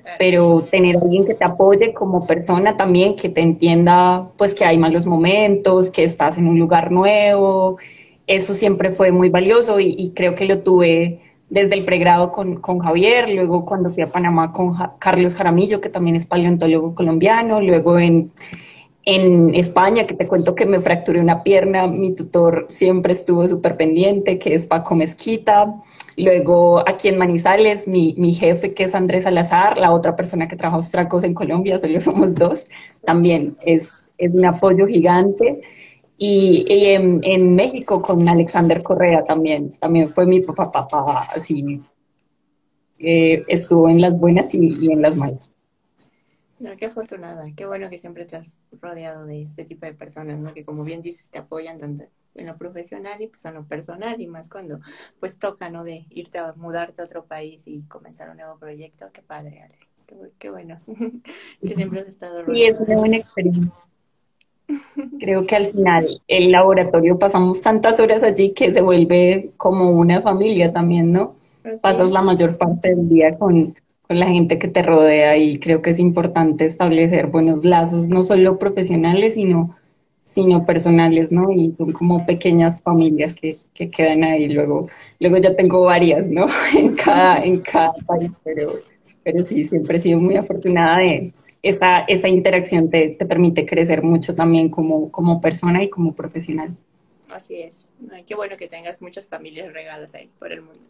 Claro. pero tener a alguien que te apoye como persona también, que te entienda pues que hay malos momentos, que estás en un lugar nuevo, eso siempre fue muy valioso y, y creo que lo tuve desde el pregrado con, con Javier, luego cuando fui a Panamá con Ja- Carlos Jaramillo, que también es paleontólogo colombiano, luego en en España, que te cuento que me fracturé una pierna, mi tutor siempre estuvo súper pendiente, que es Paco Mezquita. Luego aquí en Manizales, mi, mi jefe, que es Andrés Salazar, la otra persona que trabaja Ostracos en Colombia, solo somos dos, también es, es un apoyo gigante. Y, y en, en, México con Alexander Correa también, también fue mi papá, papá, así, eh, estuvo en las buenas y, y en las malas. No, qué afortunada, qué bueno que siempre te has rodeado de este tipo de personas, ¿no? Que como bien dices, te apoyan tanto en lo profesional y pues en lo personal y más cuando pues toca, ¿no? De irte a mudarte a otro país y comenzar un nuevo proyecto. Qué padre, Ale. Qué, qué bueno que siempre has estado Sí, es rodeado de una eso. buena experiencia. Creo que al final el laboratorio pasamos tantas horas allí que se vuelve como una familia también, ¿no? Así Pasas la es. mayor parte del día con, con la gente que te rodea y creo que es importante establecer buenos lazos, no solo profesionales, sino, sino personales, ¿no? Y son como pequeñas familias que, que quedan ahí. Luego, luego ya tengo varias, ¿no? En cada, en cada país, pero, pero sí, siempre he sido muy afortunada de esa, esa interacción te, te permite crecer mucho también como, como persona y como profesional. Así es. Ay, qué bueno que tengas muchas familias regadas ahí por el mundo.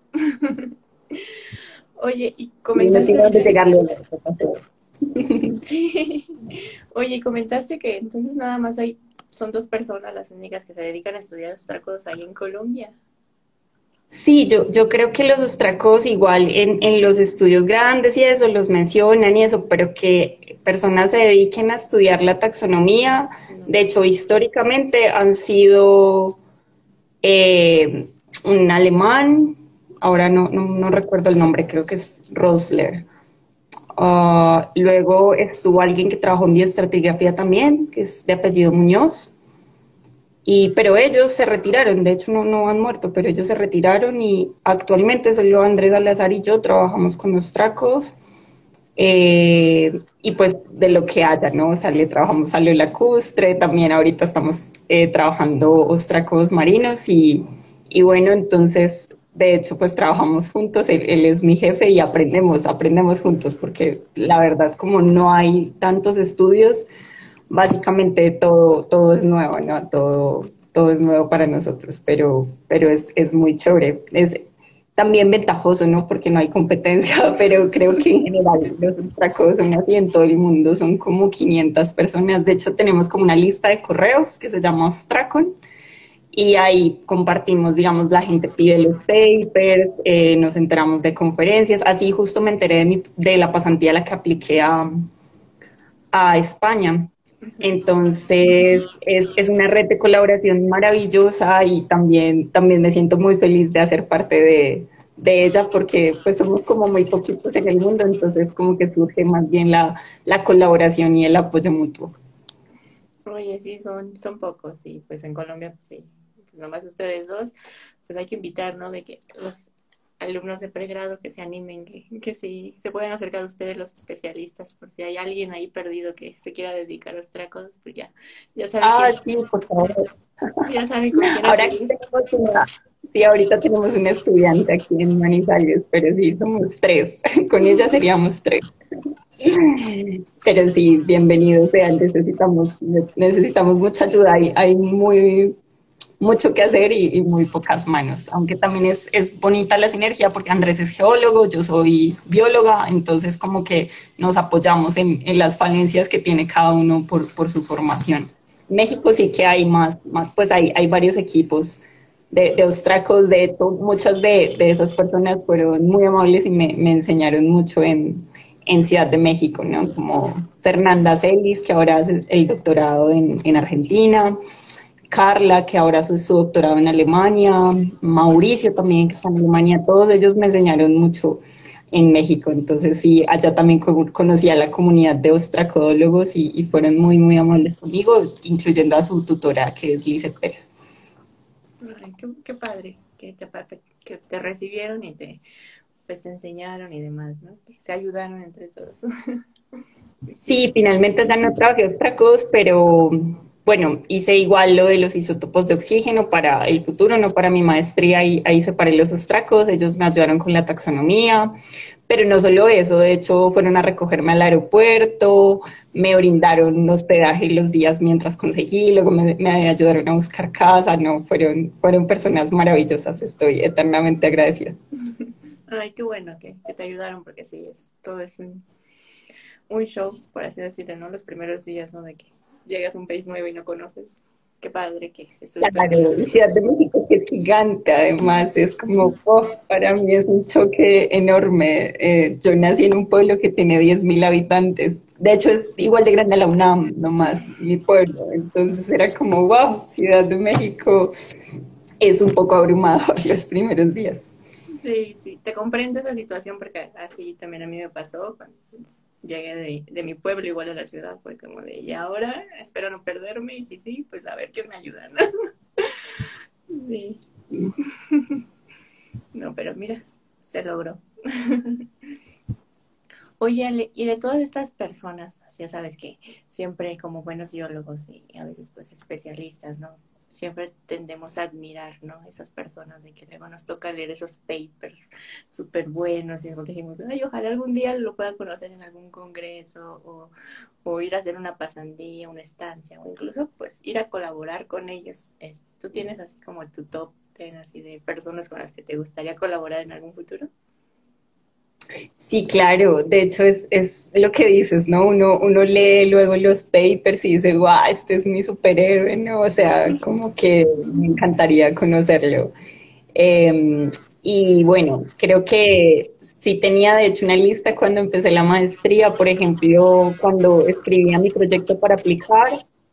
Oye, y Y no comentaste tiene dónde ahorita que... llegar luego. Sí. Oye, comentaste que entonces nada más hay, son dos personas las únicas que se dedican a estudiar otra cosa ahí en Colombia. Sí, yo, yo creo que los ostracos igual en, en los estudios grandes y eso los mencionan y eso, pero que personas se dediquen a estudiar la taxonomía, No. de hecho históricamente han sido eh, un alemán, ahora no, no, no recuerdo el nombre, creo que es Rosler. Uh, luego estuvo alguien que trabajó en bioestratigrafía también, que es de apellido Muñoz. Y, pero ellos se retiraron, de hecho no, no han muerto, pero ellos se retiraron y actualmente solo Andrés Salazar y yo trabajamos con los tracos eh, y pues de lo que haya, ¿no? Sale, trabajamos salió lacustre, también ahorita estamos eh, trabajando ostracos marinos y, y bueno, entonces de hecho pues trabajamos juntos, él, él es mi jefe y aprendemos, aprendemos juntos porque la verdad como no hay tantos estudios, básicamente todo, todo es nuevo, ¿no? Todo, todo es nuevo para nosotros, pero, pero es, es muy chévere. Es también ventajoso, ¿no? Porque no hay competencia, pero creo que en general los ultracos son así en todo el mundo, son como quinientas personas. De hecho, tenemos como una lista de correos que se llama Ostracon y ahí compartimos, digamos, la gente pide los papers, eh, nos enteramos de conferencias. Así justo me enteré de, mi, de la pasantía a la que apliqué a, a España. Entonces, es, es, una red de colaboración maravillosa y también, también me siento muy feliz de hacer parte de, de ella porque pues somos como muy poquitos en el mundo, entonces como que surge más bien la, la colaboración y el apoyo mutuo. Oye, sí, son, son pocos, y pues en Colombia, pues sí, pues nomás ustedes dos, pues hay que invitar, ¿no? De que los alumnos de pregrado que se animen, que, que sí, se pueden acercar a ustedes los especialistas, por si hay alguien ahí perdido que se quiera dedicar a otra cosa, pues ya, ya sabe Ah, quién, sí, por favor. ya sabe con quién Ahora aquí acudir. tenemos una, sí, ahorita tenemos una estudiante aquí en Manizales, pero sí, somos tres. Con ella seríamos tres. Pero sí, bienvenidos sean, necesitamos, necesitamos mucha ayuda, hay, hay muy, mucho que hacer y, y, muy pocas manos, aunque también es, es bonita la sinergia porque Andrés es geólogo, yo soy bióloga, entonces como que nos apoyamos en, en las falencias que tiene cada uno por, por su formación. En México sí que hay más, más pues hay, hay varios equipos de, de ostracos, de hecho muchas de, de esas personas fueron muy amables y me, me enseñaron mucho en, en Ciudad de México, ¿no? Como Fernanda Celis, que ahora hace el doctorado en, en Argentina, Carla, que ahora hace su doctorado en Alemania, Mauricio también, que está en Alemania, todos ellos me enseñaron mucho en México, entonces sí, allá también conocí a la comunidad de ostracodólogos y, y fueron muy, muy amables conmigo, incluyendo a su tutora, que es Lizeth Pérez. Ay, qué, qué padre que te, que te recibieron y te pues se enseñaron y demás, ¿no? Se ayudaron entre todos. Sí. Sí, finalmente ya no trabajé ostracos, pero bueno, hice igual lo de los isótopos de oxígeno para el futuro, no para mi maestría, y ahí separé los ostracos, ellos me ayudaron con la taxonomía, pero no solo eso, de hecho fueron a recogerme al aeropuerto, me brindaron hospedaje los días mientras conseguí, luego me, me ayudaron a buscar casa, no, fueron, fueron personas maravillosas, estoy eternamente agradecida. Ay, qué bueno que, que te ayudaron, porque sí, es, todo es un, un show, por así decirlo, ¿no? Los primeros días, ¿no? De que llegas a un país nuevo y no conoces. Qué padre que estuviste Claro, y hospedado. Ciudad de México que es gigante, además, es como, oh, para mí es un choque enorme. Eh, yo nací en un pueblo que tiene diez mil habitantes, de hecho es igual de grande a la UNAM, nomás, mi pueblo, entonces era como, wow, Ciudad de México es un poco abrumador los primeros días. Sí, sí, te comprendo esa situación porque así también a mí me pasó cuando llegué de, de mi pueblo igual a la ciudad, fue como de, y ahora espero no perderme y si sí, pues a ver qué me ayudan. Sí, no, pero mira, se logró. Oye, Ale, y de todas estas personas, ya sabes que siempre como buenos biólogos y a veces pues especialistas, ¿no? Siempre tendemos a admirar, ¿no? Esas personas de que luego nos toca leer esos papers súper buenos y dijimos, ay, ojalá algún día lo pueda conocer en algún congreso o, o ir a hacer una pasantía, una estancia o incluso pues ir a colaborar con ellos. Este, ¿tú tienes así como tu top ten así de personas con las que te gustaría colaborar en algún futuro? Sí, claro, de hecho es, es lo que dices, ¿no? Uno, uno lee luego los papers y dice, guau, este es mi superhéroe, ¿no? O sea, como que me encantaría conocerlo. Eh, y bueno, creo que sí tenía de hecho una lista cuando empecé la maestría, por ejemplo, cuando escribía mi proyecto para aplicar,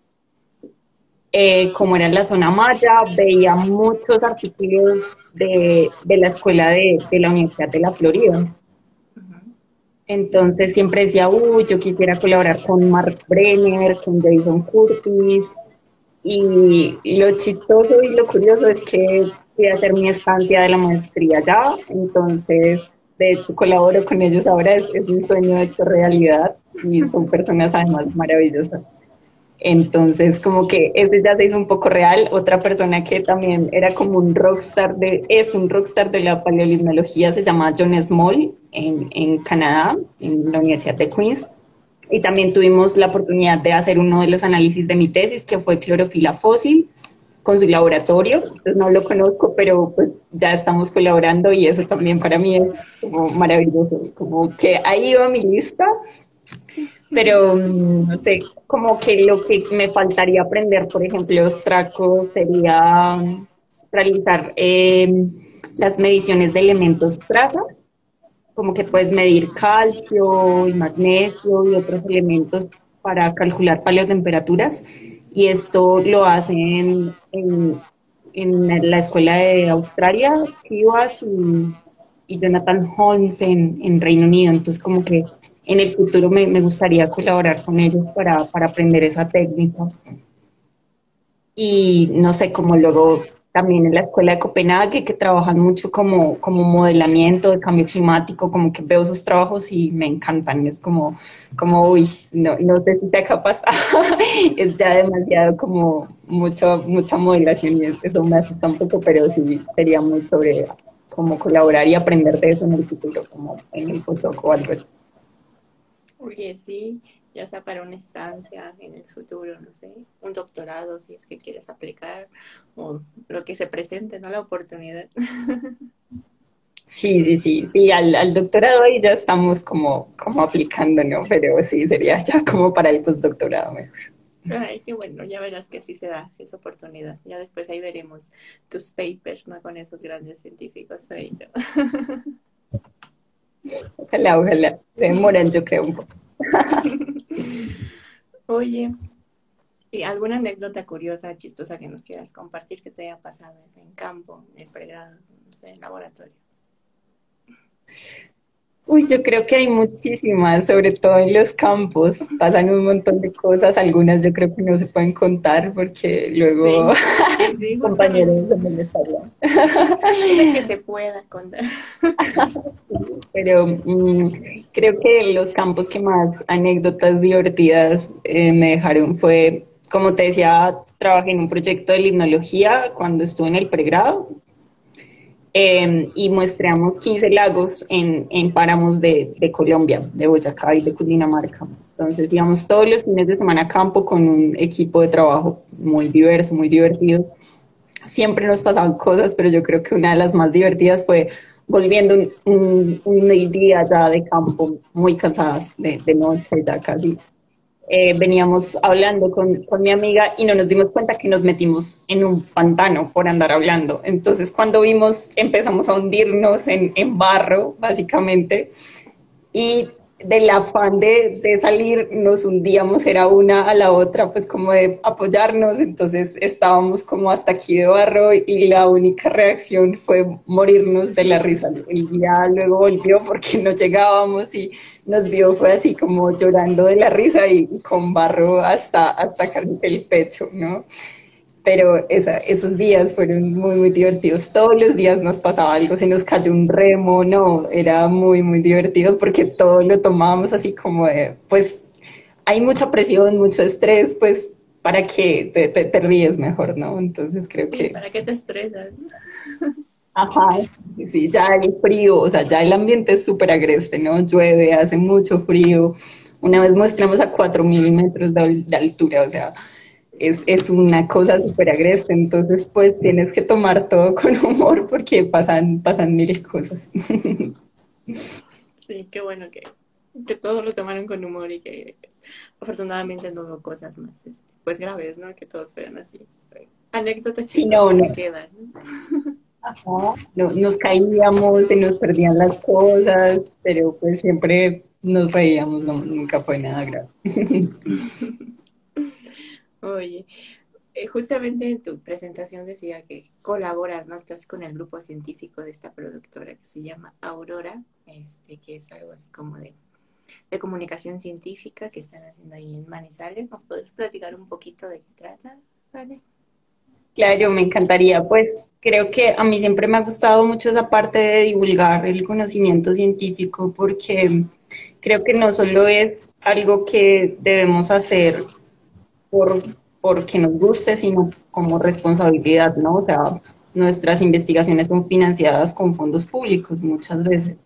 eh, como era en la zona Maya, veía muchos artículos de, de la escuela de, de la Universidad de la Florida. Ujú. Entonces siempre decía, uy, yo quisiera colaborar con Mark Brenner, con Jason Curtis. Y lo chistoso y lo curioso es que fui a hacer mi estancia de la maestría allá. Entonces, de hecho, colaboro con ellos ahora, es, es un sueño hecho realidad y son personas además maravillosas. Entonces, como que ese ya se hizo un poco real. Otra persona que también era como un rockstar de, es un rockstar de la paleolimnología, se llama John Small en, en Canadá, en la Universidad de Queens. Y también tuvimos la oportunidad de hacer uno de los análisis de mi tesis, que fue clorofila fósil, con su laboratorio. Pues no lo conozco, pero pues ya estamos colaborando y eso también para mí es como maravilloso. Como que ahí va mi lista, pero mm, no sé, como que lo que me faltaría aprender, por ejemplo, Straco, sería realizar eh, las mediciones de elementos traza, como que puedes medir calcio y magnesio y otros elementos para calcular paleotemperaturas. Y esto lo hacen en, en la escuela de Australia, Kivas y, y Jonathan Holmes en, en Reino Unido. Entonces, como que en el futuro me, me gustaría colaborar con ellos para, para aprender esa técnica. Y no sé, como luego también en la escuela de Copenhague, que trabajan mucho como, como modelamiento de cambio climático, como que veo sus trabajos y me encantan. Es como, como uy, no, no sé si sea capaz, es ya demasiado como mucho, mucha modelación y eso me asusta un poco, pero sí sería muy sobre cómo colaborar y aprender de eso en el futuro, como en el postdoc o algo así. Oye, sí, ya sea para una estancia en el futuro, no sé, un doctorado si es que quieres aplicar o lo que se presente, ¿no? La oportunidad. Sí, sí, sí, sí, al, al doctorado ahí ya estamos como, como aplicando, ¿no? Pero sí, sería ya como para el postdoctorado mejor. Ay, qué bueno, ya verás que sí se da esa oportunidad. Ya después ahí veremos tus papers, ¿no? Con esos grandes científicos ahí, ¿no? Ojalá, ojalá. Se demoran, yo creo, un poco. Oye, ¿y alguna anécdota curiosa, chistosa que nos quieras compartir que te haya pasado en campo, en el pregrado, no sé, en laboratorio? Uy, yo creo que hay muchísimas, sobre todo en los campos. Pasan un montón de cosas, algunas yo creo que no se pueden contar porque luego Sí, sí, sí, compañeros justamente. se molestarían. Una que se pueda contar. Pero mm, creo que los campos que más anécdotas divertidas eh, me dejaron fue, como te decía, trabajé en un proyecto de limnología cuando estuve en el pregrado eh, y muestreamos quince lagos en, en páramos de, de Colombia, de Boyacá y de Cundinamarca. Entonces íbamos todos los fines de semana a campo con un equipo de trabajo muy diverso, muy divertido. Siempre nos pasaban cosas, pero yo creo que una de las más divertidas fue volviendo un, un, un día ya de campo, muy cansadas de, de noche, ya casi eh, veníamos hablando con, con mi amiga y no nos dimos cuenta que nos metimos en un pantano por andar hablando. Entonces cuando vimos empezamos a hundirnos en, en barro, básicamente, y del afán de, de salir nos hundíamos, era una a la otra, pues como de apoyarnos, entonces estábamos como hasta aquí de barro y la única reacción fue morirnos de la risa. El guía luego volvió porque no llegábamos y nos vio, fue así como llorando de la risa y con barro hasta, hasta casi el pecho, ¿no? Pero esa, esos días fueron muy, muy divertidos. Todos los días nos pasaba algo, se nos cayó un remo, no, era muy, muy divertido porque todo lo tomábamos así como de, pues hay mucha presión, mucho estrés, pues para que te, te, te ríes mejor, ¿no? Entonces creo Sí, que, ¿para qué te estresas? ajá, sí, ya el frío, o sea, ya el ambiente es súper agreste, ¿no? Llueve, hace mucho frío. Una vez muestramos a cuatro mil metros de, de altura, o sea, es, es una cosa súper agreste, entonces pues tienes que tomar todo con humor porque pasan, pasan mil cosas. Sí, qué bueno que, que todos lo tomaron con humor y que afortunadamente no hubo cosas más este, pues graves, ¿no? Que todos fueran así. Anécdotas Si no, chistosas no, que quedan, ¿no? ajá, no, nos caíamos, se nos perdían las cosas, pero pues siempre nos reíamos, no, nunca fue nada grave. Oye, eh, justamente en tu presentación decía que colaboras, ¿no? Estás con el grupo científico de esta productora que se llama Aurora, este, que es algo así como de, de comunicación científica que están haciendo ahí en Manizales. ¿Nos puedes platicar un poquito de qué trata? ¿Vale? Claro, me encantaría, pues creo que a mí siempre me ha gustado mucho esa parte de divulgar el conocimiento científico porque creo que no solo es algo que debemos hacer por, porque nos guste, sino como responsabilidad, ¿no? O sea, nuestras investigaciones son financiadas con fondos públicos muchas veces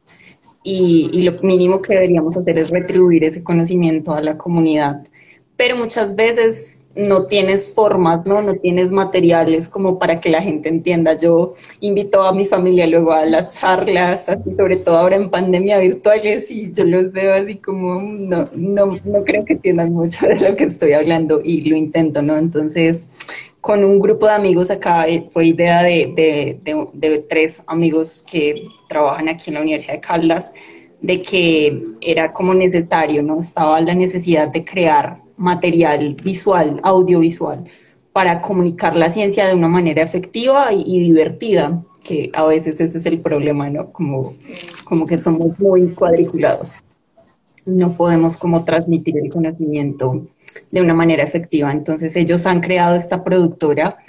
y, y lo mínimo que deberíamos hacer es retribuir ese conocimiento a la comunidad. Pero muchas veces no tienes formas, ¿no? No tienes materiales como para que la gente entienda. Yo invito a mi familia luego a las charlas, así, sobre todo ahora en pandemia virtuales, y yo los veo así como, no, no, no creo que entiendan mucho de lo que estoy hablando y lo intento, ¿no? Entonces, con un grupo de amigos acá, eh, fue idea de, de, de, de tres amigos que trabajan aquí en la Universidad de Caldas, de que era como necesario, ¿no? Estaba la necesidad de crear material visual, audiovisual, para comunicar la ciencia de una manera efectiva y, y divertida, que a veces ese es el problema, ¿no? Como, Sí. como que somos muy cuadriculados, no podemos como transmitir el conocimiento de una manera efectiva. Entonces ellos han creado esta productora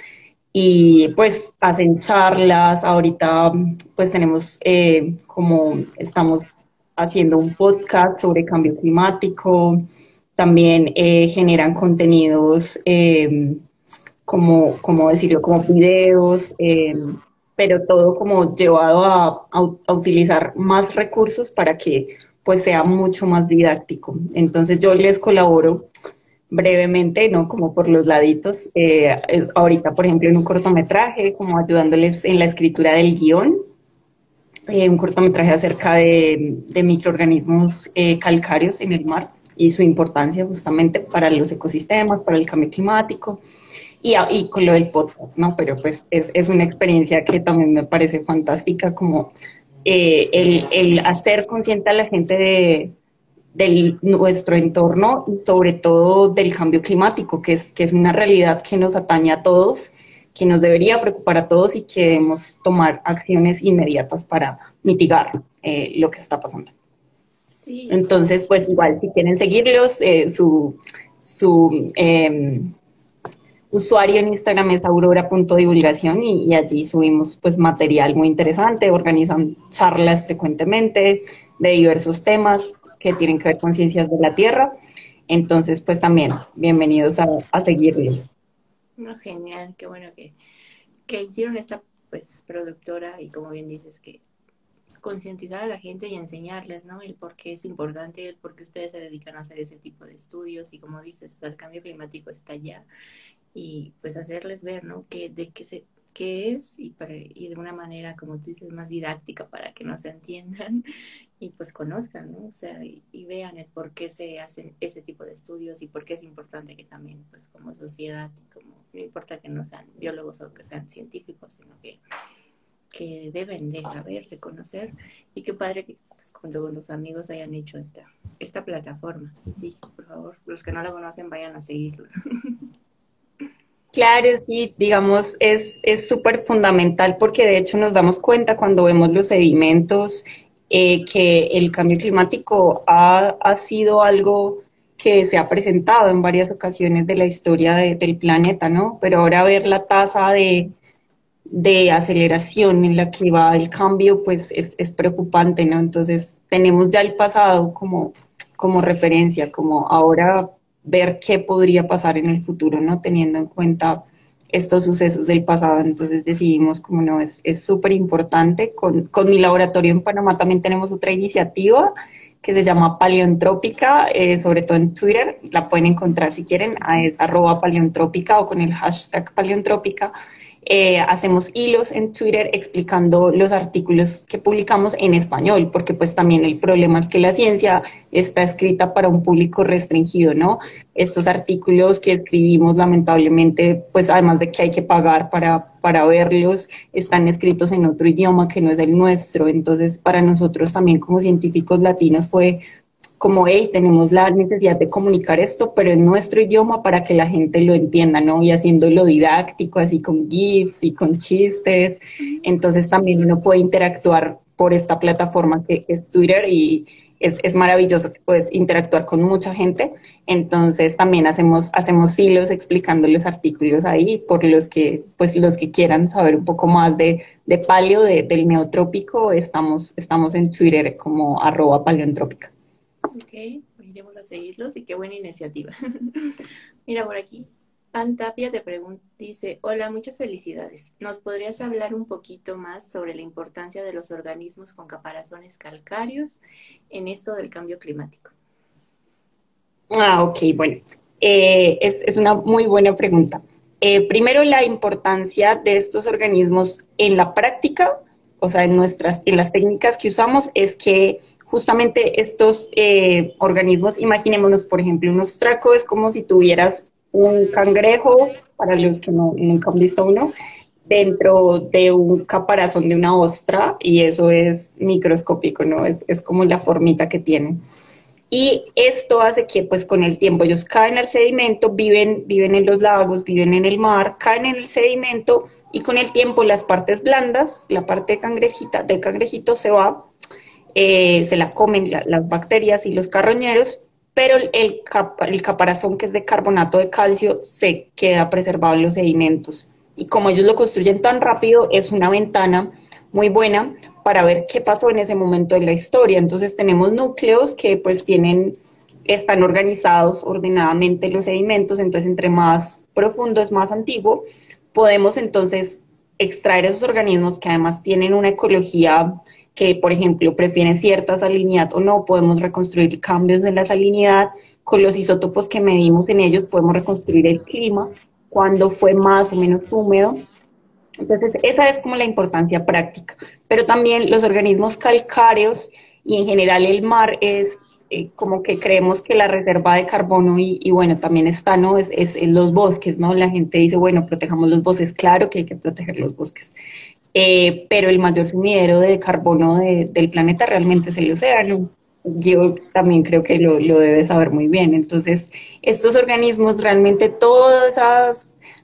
y pues hacen charlas. Ahorita pues tenemos eh, como estamos haciendo un podcast sobre cambio climático. También eh, generan contenidos, eh, como, como decirlo, como videos, eh, pero todo como llevado a, a, a utilizar más recursos para que pues sea mucho más didáctico. Entonces yo les colaboro brevemente, ¿no? Como por los laditos. Eh, ahorita, por ejemplo, en un cortometraje, como ayudándoles en la escritura del guión, eh, un cortometraje acerca de, de microorganismos eh, calcáreos en el mar y su importancia justamente para los ecosistemas, para el cambio climático y, y con lo del podcast, ¿no? Pero pues es, es una experiencia que también me parece fantástica, como eh, el, el hacer consciente a la gente de, de nuestro entorno y sobre todo del cambio climático, que es, que es una realidad que nos atañe a todos, que nos debería preocupar a todos y que debemos tomar acciones inmediatas para mitigar eh, lo que está pasando. Sí, como, Entonces, pues igual, si quieren seguirlos, eh, su, su eh, usuario en Instagram es aurora.divulgación y, y allí subimos pues material muy interesante, organizan charlas frecuentemente de diversos temas que tienen que ver con ciencias de la Tierra. Entonces, pues también, bienvenidos a, a seguirlos. no, genial, qué bueno que, que hicieron esta pues productora y como bien dices que concientizar a la gente y enseñarles, ¿no? El por qué es importante, el por qué ustedes se dedican a hacer ese tipo de estudios y como dices, el cambio climático está allá y pues hacerles ver, ¿no? Que, de qué se qué es y, para, y de una manera, como tú dices, más didáctica para que nos entiendan y pues conozcan, ¿no? O sea, y, y vean el por qué se hacen ese tipo de estudios y por qué es importante que también, pues como sociedad, y como no importa que no sean biólogos o que sean científicos, sino que que deben de saber, de conocer, y qué padre que pues, junto con los amigos hayan hecho esta, esta plataforma. Y sí, por favor, los que no la conocen vayan a seguirla. Claro, sí, digamos, es es súper fundamental porque de hecho nos damos cuenta cuando vemos los sedimentos eh, que el cambio climático ha, ha sido algo que se ha presentado en varias ocasiones de la historia de- del planeta, ¿no? Pero ahora ver la tasa de, de aceleración en la que va el cambio, pues es, es preocupante, ¿no? Entonces tenemos ya el pasado como, como referencia, como ahora ver qué podría pasar en el futuro, ¿no? Teniendo en cuenta estos sucesos del pasado. Entonces decidimos, como no, es es súper importante. Con, con mi laboratorio en Panamá también tenemos otra iniciativa que se llama Paleontrópica, eh, sobre todo en Twitter, la pueden encontrar si quieren, a es arroba paleontrópica o con el hashtag paleontrópica. Eh, hacemos hilos en Twitter explicando los artículos que publicamos en español, porque pues también el problema es que la ciencia está escrita para un público restringido, ¿no? Estos artículos que escribimos lamentablemente, pues además de que hay que pagar para, para verlos, están escritos en otro idioma que no es el nuestro, entonces para nosotros también como científicos latinos fue como, hey, tenemos la necesidad de comunicar esto, pero en nuestro idioma para que la gente lo entienda, ¿no? Y haciéndolo didáctico, así con GIFs y con chistes. Entonces también uno puede interactuar por esta plataforma que es Twitter y es, es maravilloso que puedes interactuar con mucha gente. Entonces también hacemos, hacemos hilos explicando los artículos ahí por los que, pues los que quieran saber un poco más de, de paleo, de, del neotrópico, estamos, estamos en Twitter como arroba paleontrópica. Ok, iremos a seguirlos y qué buena iniciativa. Mira por aquí. Ann Tapia te pregunta, dice, hola, muchas felicidades. ¿Nos podrías hablar un poquito más sobre la importancia de los organismos con caparazones calcáreos en esto del cambio climático? Ah, ok, bueno, eh, es, es una muy buena pregunta. Eh, primero, la importancia de estos organismos en la práctica, o sea, en nuestras, en las técnicas que usamos, es que justamente estos eh, organismos, imaginémonos, por ejemplo, un ostraco es como si tuvieras un cangrejo, para los que no, nunca han visto uno, dentro de un caparazón de una ostra, y eso es microscópico, ¿no? Es, es como la formita que tienen. Y esto hace que pues con el tiempo ellos caen al sedimento, viven, viven en los lagos, viven en el mar, caen en el sedimento y con el tiempo las partes blandas, la parte de cangrejita, del cangrejito se va, eh, se la comen la, las bacterias y los carroñeros, pero el, cap, el caparazón que es de carbonato de calcio se queda preservado en los sedimentos. Y como ellos lo construyen tan rápido, es una ventana muy buena para ver qué pasó en ese momento de la historia. Entonces tenemos núcleos que pues tienen, están organizados ordenadamente los sedimentos, entonces entre más profundo es más antiguo, podemos entonces extraer esos organismos que además tienen una ecología que, por ejemplo, prefieren cierta salinidad o no, podemos reconstruir cambios en la salinidad, con los isótopos que medimos en ellos podemos reconstruir el clima, cuando fue más o menos húmedo, entonces, esa es como la importancia práctica. Pero también los organismos calcáreos y en general el mar es eh, como que creemos que la reserva de carbono y, y bueno, también está, ¿no? Es, es, en los bosques, ¿no? La gente dice, bueno, protejamos los bosques, claro que hay que proteger los bosques. Eh, pero el mayor sumidero de carbono de, del planeta realmente es el océano. Yo también creo que lo, lo debe saber muy bien. Entonces, estos organismos realmente todas esas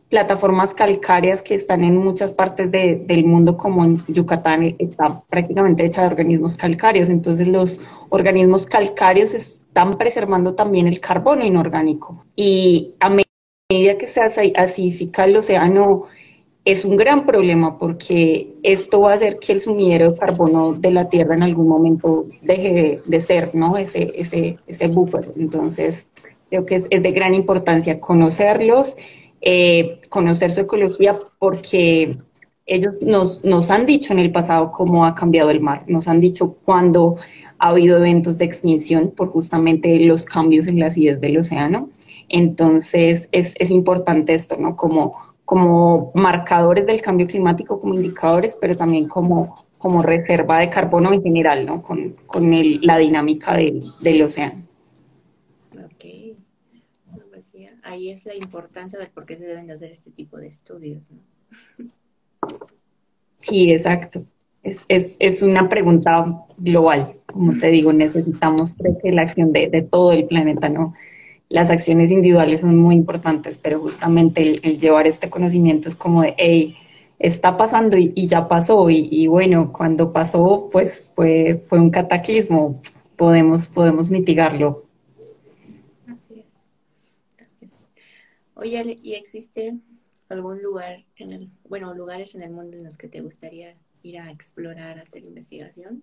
plataformas calcáreas que están en muchas partes de, del mundo, como en Yucatán, está prácticamente hecha de organismos calcáreos. Entonces los organismos calcáreos están preservando también el carbono inorgánico. Y a medida que se acidifica el océano, es un gran problema porque esto va a hacer que el sumidero de carbono de la Tierra en algún momento deje de, de ser, ¿no? Ese, ese, ese buffer. Entonces, creo que es, es de gran importancia conocerlos, eh, conocer su ecología, porque ellos nos, nos han dicho en el pasado cómo ha cambiado el mar, nos han dicho cuándo ha habido eventos de extinción por justamente los cambios en la acidez del océano. Entonces, es, es importante esto, ¿no? Como como marcadores del cambio climático, como indicadores, pero también como, como reserva de carbono en general, ¿no? Con, con el, la dinámica del, del océano. Ok, no, pues sí, ahí es la importancia de por qué se deben de hacer este tipo de estudios, ¿no? Sí, exacto. Es, es, es una pregunta global, como te digo, necesitamos, creo que la acción de, de todo el planeta, ¿no? Las acciones individuales son muy importantes, pero justamente el, el llevar este conocimiento es como de, hey, está pasando y, y ya pasó, y, y, bueno, cuando pasó, pues fue, fue un cataclismo, podemos, podemos mitigarlo. Así es. Gracias. Oye, Ale, ¿y existe algún lugar en el, bueno, lugares en el mundo en los que te gustaría ir a explorar, a hacer investigación?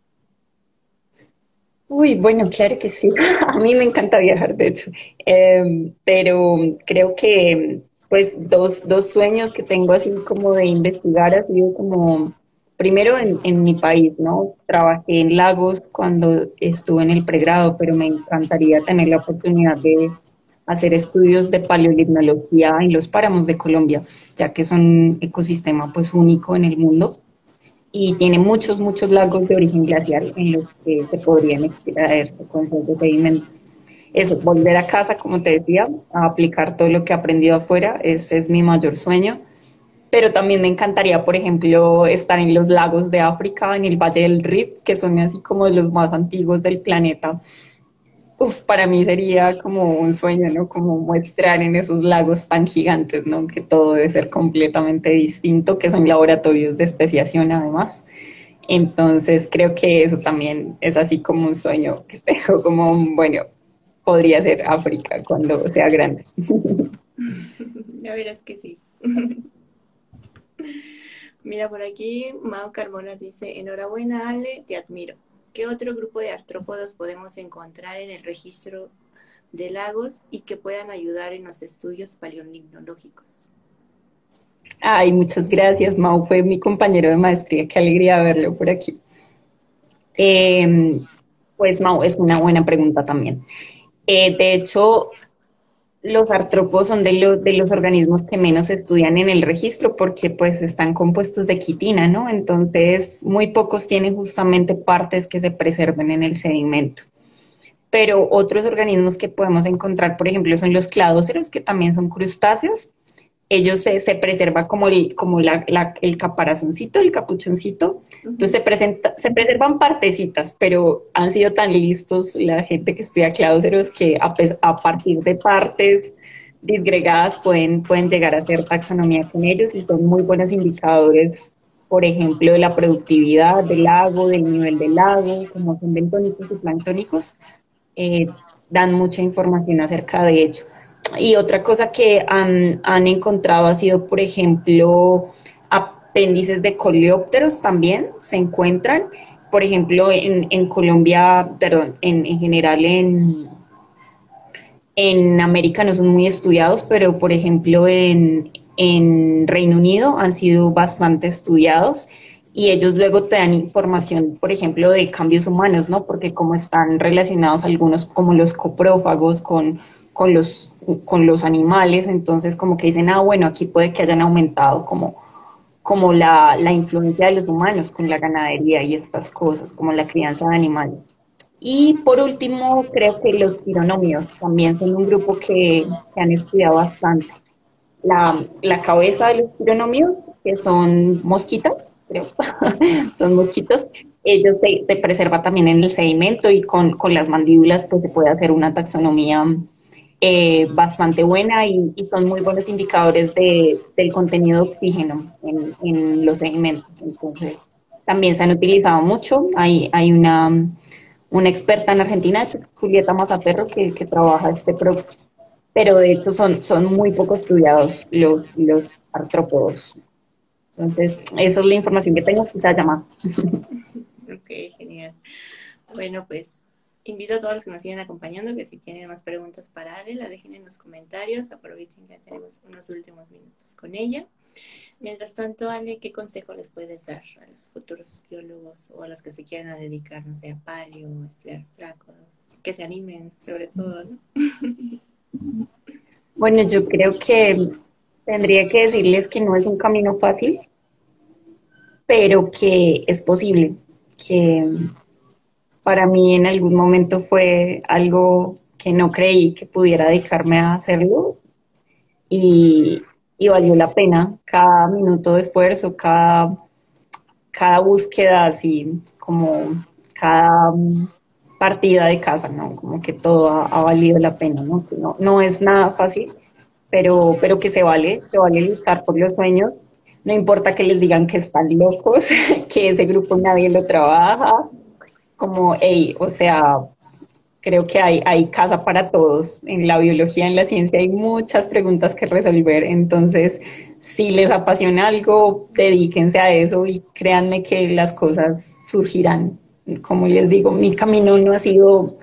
Uy, bueno, claro que sí. A mí me encanta viajar, de hecho. Eh, pero creo que, pues, dos, dos sueños que tengo así como de investigar ha sido como, primero en, en mi país, ¿no? Trabajé en lagos cuando estuve en el pregrado, pero me encantaría tener la oportunidad de hacer estudios de paleolimnología en los páramos de Colombia, ya que son un ecosistema pues único en el mundo y tiene muchos, muchos lagos de origen glacial en los que se podrían extraer secuencias de sedimento. Eso, volver a casa, como te decía, a aplicar todo lo que he aprendido afuera, ese es mi mayor sueño. Pero también me encantaría, por ejemplo, estar en los lagos de África, en el Valle del Rift, que son así como de los más antiguos del planeta. Uf, para mí sería como un sueño, ¿no? Como muestrar en esos lagos tan gigantes, ¿no? Que todo debe ser completamente distinto, que son laboratorios de especiación además. Entonces creo que eso también es así como un sueño que tengo, como, un, bueno, podría ser África cuando sea grande. Ya verás que sí. Mira, por aquí Mao Carmona dice, enhorabuena Ale, te admiro. ¿Qué otro grupo de artrópodos podemos encontrar en el registro de lagos y que puedan ayudar en los estudios paleolimnológicos? Ay, muchas gracias, Mau, fue mi compañero de maestría, qué alegría verlo por aquí. Eh, pues Mau, es una buena pregunta también. Eh, de hecho, los artrópodos son de los, de los organismos que menos se estudian en el registro porque pues están compuestos de quitina, ¿no? Entonces, muy pocos tienen justamente partes que se preserven en el sedimento. Pero otros organismos que podemos encontrar, por ejemplo, son los cladóceros, que también son crustáceos. Ellos se, se preserva como, el, como la, la, el caparazoncito, el capuchoncito. Entonces se, presenta, se preservan partecitas, pero han sido tan listos la gente que estudia cladóceros que a, a partir de partes disgregadas pueden, pueden llegar a hacer taxonomía con ellos y son muy buenos indicadores, por ejemplo, de la productividad del lago, del nivel del lago, como son bentónicos y planctónicos, eh, dan mucha información acerca de ello. Y otra cosa que han, han encontrado ha sido, por ejemplo, apéndices de coleópteros también se encuentran. Por ejemplo, en, en Colombia, perdón, en, en general en, en América no son muy estudiados, pero por ejemplo en, en Reino Unido han sido bastante estudiados y ellos luego te dan información, por ejemplo, de cambios humanos, ¿no? Porque como están relacionados algunos como los coprófagos con, con, los, con los animales, entonces como que dicen, ah, bueno, aquí puede que hayan aumentado como, como la, la influencia de los humanos con la ganadería y estas cosas, como la crianza de animales. Y por último, creo que los quironómidos también son un grupo que, que han estudiado bastante. La, la cabeza de los quironómidos, que son mosquitas, creo, son mosquitos, ellos se, se preserva también en el sedimento y con, con las mandíbulas pues se puede hacer una taxonomía eh, bastante buena y, y, son muy buenos indicadores de, del contenido de oxígeno en, en los sedimentos. Entonces, también se han utilizado mucho. Hay, hay una, una experta en Argentina, Julieta Mazaperro, que, que trabaja este producto, pero de hecho son, son muy poco estudiados los, los artrópodos. Entonces, eso es la información que tengo, quizá llamar. Ok, genial. Bueno, pues invito a todos los que nos siguen acompañando que si tienen más preguntas para Ale, la dejen en los comentarios. Aprovechen que ya tenemos unos últimos minutos con ella. Mientras tanto, Ale, ¿qué consejo les puedes dar a los futuros biólogos o a los que se quieran dedicar, no sé, a palio, a estudiar astrácodos? Que se animen, sobre todo, ¿no? Bueno, yo creo que tendría que decirles que no es un camino fácil, pero que es posible, que para mí en algún momento fue algo que no creí que pudiera dedicarme a hacerlo y, y valió la pena cada minuto de esfuerzo, cada, cada búsqueda, así como cada partida de casa, ¿no? Como que todo ha, ha valido la pena, ¿no? ¿no? No es nada fácil, pero, pero que se vale, se vale luchar por los sueños. No importa que les digan que están locos, que ese grupo nadie lo trabaja, como, hey, o sea, creo que hay, hay casa para todos. En la biología, en la ciencia, hay muchas preguntas que resolver. Entonces, si les apasiona algo, dedíquense a eso y créanme que las cosas surgirán. Como les digo, mi camino no ha sido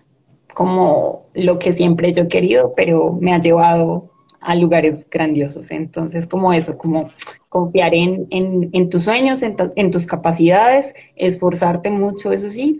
como lo que siempre yo he querido, pero me ha llevado a lugares grandiosos. Entonces, como eso, como confiar en, en, en tus sueños, en, en tus capacidades, esforzarte mucho, eso sí,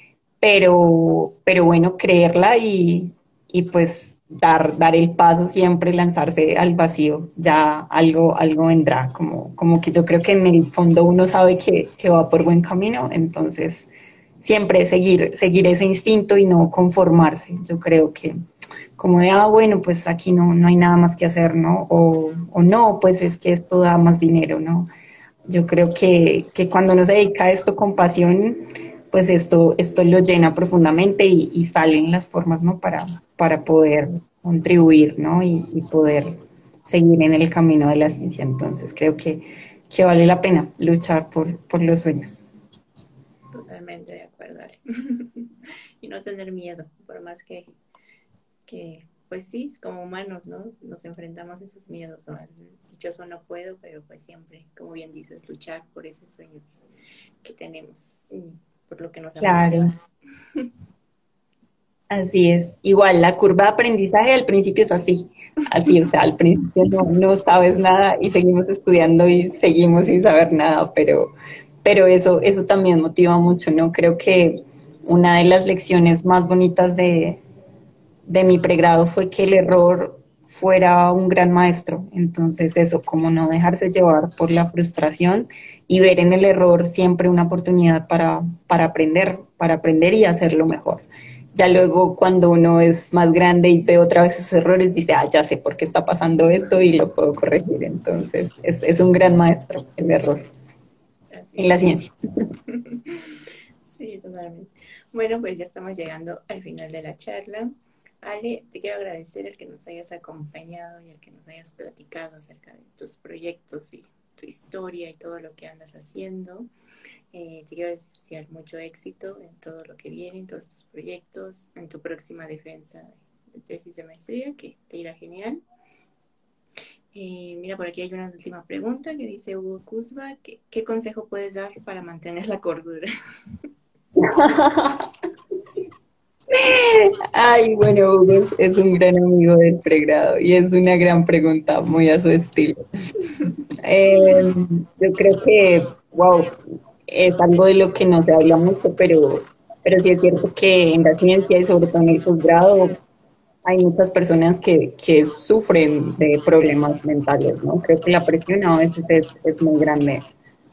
pero, pero bueno, creerla y, y pues dar, dar el paso siempre, lanzarse al vacío, ya algo, algo vendrá, como, como que yo creo que en el fondo uno sabe que, que va por buen camino, entonces siempre seguir, seguir ese instinto y no conformarse, yo creo que como de, ah, bueno, pues aquí no, no hay nada más que hacer, ¿no? O, o no, pues es que esto da más dinero, ¿no? Yo creo que, que cuando uno se dedica a esto con pasión, pues esto, esto lo llena profundamente y, y salen las formas, ¿no? Para, para poder contribuir, ¿no? Y, y poder seguir en el camino de la ciencia. Entonces creo que, que vale la pena luchar por, por los sueños. Totalmente de acuerdo, Ale. Y no tener miedo, por más que, que, pues sí, como humanos, ¿no? Nos enfrentamos a esos miedos, ¿no? Al dichoso no puedo, pero pues siempre, como bien dices, luchar por ese sueño que tenemos, por lo que nos Claro, apasiona. así es. Igual la curva de aprendizaje al principio es así. Así, o sea, al principio no, no sabes nada y seguimos estudiando y seguimos sin saber nada, pero, pero eso, eso también motiva mucho, ¿no? Creo que una de las lecciones más bonitas de, de mi pregrado fue que el error fuera un gran maestro. Entonces eso, como no dejarse llevar por la frustración y ver en el error siempre una oportunidad para, para aprender, para aprender y hacerlo mejor. Ya luego cuando uno es más grande y ve otra vez esos errores, dice, ah, ya sé por qué está pasando esto y lo puedo corregir. Entonces es, es un gran maestro el error Así en la es. ciencia. Sí, totalmente. Bueno, pues ya estamos llegando al final de la charla. Ale, te quiero agradecer el que nos hayas acompañado y el que nos hayas platicado acerca de tus proyectos y tu historia y todo lo que andas haciendo. Eh, te quiero desear mucho éxito en todo lo que viene, en todos tus proyectos, en tu próxima defensa de tesis de maestría, que te irá genial. Eh, mira, por aquí hay una última pregunta que dice Hugo Kuzma, ¿qué, qué consejo puedes dar para mantener la cordura? Ay, bueno, Hugo es, es un gran amigo del pregrado y es una gran pregunta, muy a su estilo. Eh, yo creo que, wow, es algo de lo que no se habla mucho, pero, pero sí es cierto que en la ciencia y sobre todo en el posgrado hay muchas personas que, que sufren de problemas mentales, ¿no? Creo que la presión a veces es, es muy grande.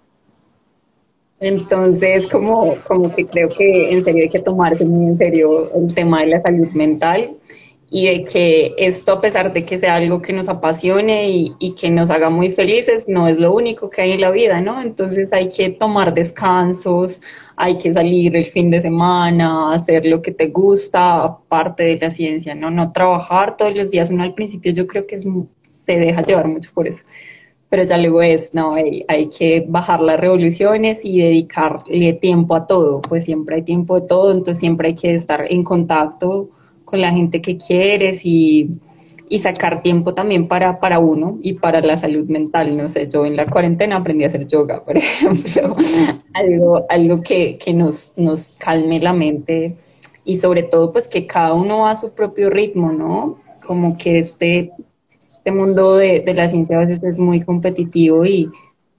Entonces, como, como que creo que en serio hay que tomarse muy en serio el tema de la salud mental y de que esto, a pesar de que sea algo que nos apasione y, y que nos haga muy felices, no es lo único que hay en la vida, ¿no? Entonces hay que tomar descansos, hay que salir el fin de semana, hacer lo que te gusta, aparte de la ciencia, ¿no? No trabajar todos los días. Uno al principio yo creo que es, se deja llevar mucho por eso, pero ya luego es, no, hay, hay que bajar las revoluciones y dedicarle tiempo a todo, pues siempre hay tiempo de todo, entonces siempre hay que estar en contacto con la gente que quieres y, y sacar tiempo también para, para uno y para la salud mental. No sé, yo en la cuarentena aprendí a hacer yoga, por ejemplo, algo, algo que, que nos, nos calme la mente y sobre todo pues que cada uno va a su propio ritmo, ¿no? Como que este este mundo de, de la ciencia a veces es muy competitivo y,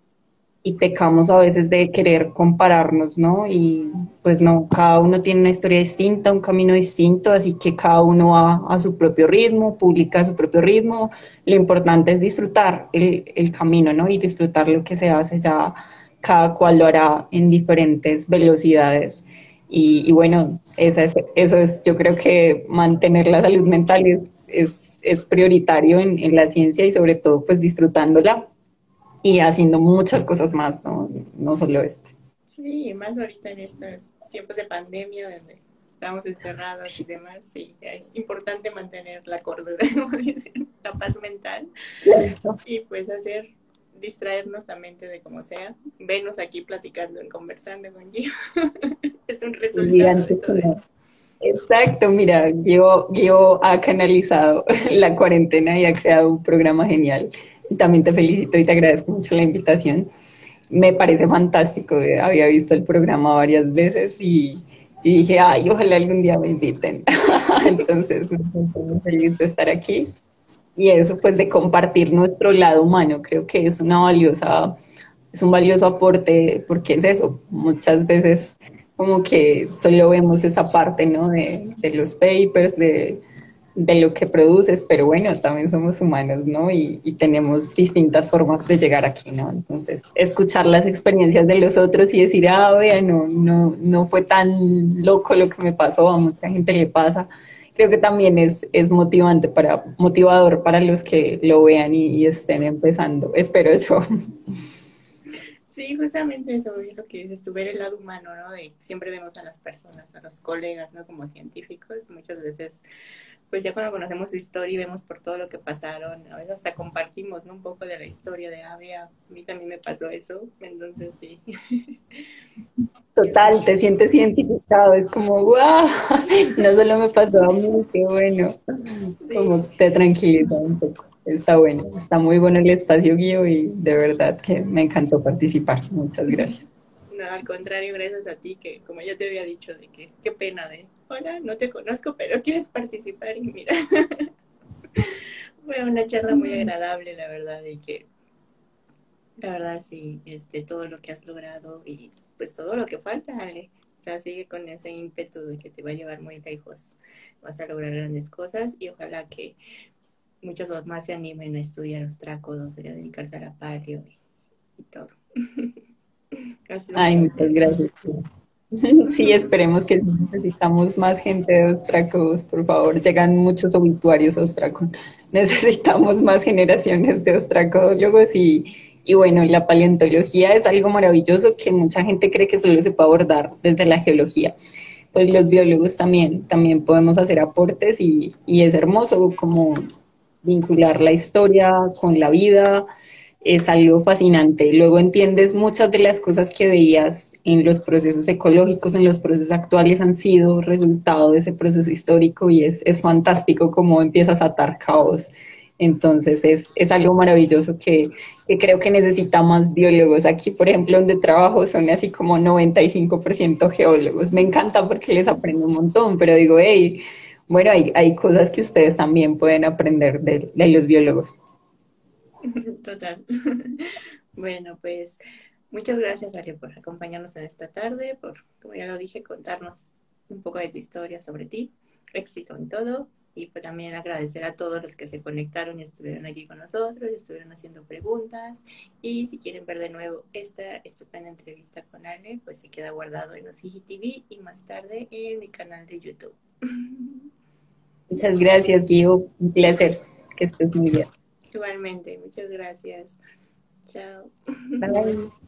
y pecamos a veces de querer compararnos, ¿no? Y pues no, cada uno tiene una historia distinta, un camino distinto, así que cada uno va a su propio ritmo, publica a su propio ritmo. Lo importante es disfrutar el, el camino, ¿no? Y disfrutar lo que se hace, ya cada cual lo hará en diferentes velocidades. Y, y bueno, esa es, eso es, yo creo que mantener la salud mental es, es, es prioritario en, en la ciencia y sobre todo pues disfrutándola y haciendo muchas cosas más, no, no solo esto. Sí, más ahorita en estos tiempos de pandemia donde estamos encerrados y demás, sí, es importante mantener la cordura, como dicen, la paz mental y pues hacer distraernos la mente de como sea. Venos aquí platicando y conversando con Gio. Es un resultado de Gigante todo que no. esto. Exacto, mira, Gio, Gio ha canalizado la cuarentena y ha creado un programa genial. Y también te felicito y te agradezco mucho la invitación. Me parece fantástico, eh, había visto el programa varias veces y, y dije, ay, ojalá algún día me inviten. Entonces, me siento muy feliz de estar aquí. Y eso, pues, de compartir nuestro lado humano, creo que es una valiosa, es un valioso aporte, porque es eso, muchas veces como que solo vemos esa parte, ¿no? De, de los papers, de, de lo que produces, pero bueno, también somos humanos, ¿no? Y, y tenemos distintas formas de llegar aquí, ¿no? Entonces, escuchar las experiencias de los otros y decir, ah, vea, no, no, no fue tan loco lo que me pasó, a mucha gente le pasa. Creo que también es, es motivante para, motivador para los que lo vean y, y estén empezando, espero yo. Sí, justamente eso es lo que dices tú, ver el lado humano, ¿no? De siempre vemos a las personas, a los colegas, ¿no? Como científicos, muchas veces, pues ya cuando conocemos su historia y vemos por todo lo que pasaron, a veces hasta compartimos, ¿no? Un poco de la historia de, ah, vea, a mí también me pasó eso, entonces sí. Es Total, muy... te sientes identificado, es como, wow, no solo me pasó a mí, qué bueno, como Sí, te tranquiliza un poco. Está bueno, está muy bueno el espacio guío y de verdad que me encantó participar. Muchas gracias. no, al contrario, gracias a ti, que como ya te había dicho, de que qué pena de, hola, no te conozco, pero quieres participar y mira, fue una charla muy agradable, la verdad, y que la verdad sí, este, todo lo que has logrado y pues todo lo que falta, Ale. O sea, sigue con ese ímpetu de que te va a llevar muy lejos, vas a lograr grandes cosas y ojalá que muchos más se animen a estudiar ostrácodos, a dedicarse a la paleo y, y todo. Ha sido un Ay, muchas placer. gracias. Sí, esperemos que necesitamos más gente de Ostracos, por favor. Llegan muchos obituarios a Ostraco. Necesitamos más generaciones de ostracólogos y, y bueno, la paleontología es algo maravilloso que mucha gente cree que solo se puede abordar desde la geología. Pues los biólogos también, también podemos hacer aportes y, y es hermoso como vincular la historia con la vida, es algo fascinante. Luego entiendes muchas de las cosas que veías en los procesos ecológicos, en los procesos actuales, han sido resultado de ese proceso histórico y es, es fantástico cómo empiezas a atar caos. Entonces es, es algo maravilloso que, que creo que necesita más biólogos. Aquí, por ejemplo, donde trabajo son así como noventa y cinco por ciento geólogos. Me encanta porque les aprendo un montón, pero digo, hey, bueno, hay, hay cosas que ustedes también pueden aprender de, de los biólogos. Total. Bueno, pues muchas gracias, Ale, por acompañarnos en esta tarde, por, como ya lo dije, contarnos un poco de tu historia sobre ti. Éxito en todo. Y pues también agradecer a todos los que se conectaron y estuvieron aquí con nosotros, y estuvieron haciendo preguntas. Y si quieren ver de nuevo esta estupenda entrevista con Ale, pues se queda guardado en Osigi T V y más tarde en mi canal de YouTube. Muchas gracias, Guido. Un placer. Que estés muy bien. Igualmente, muchas gracias. Chao. Bye.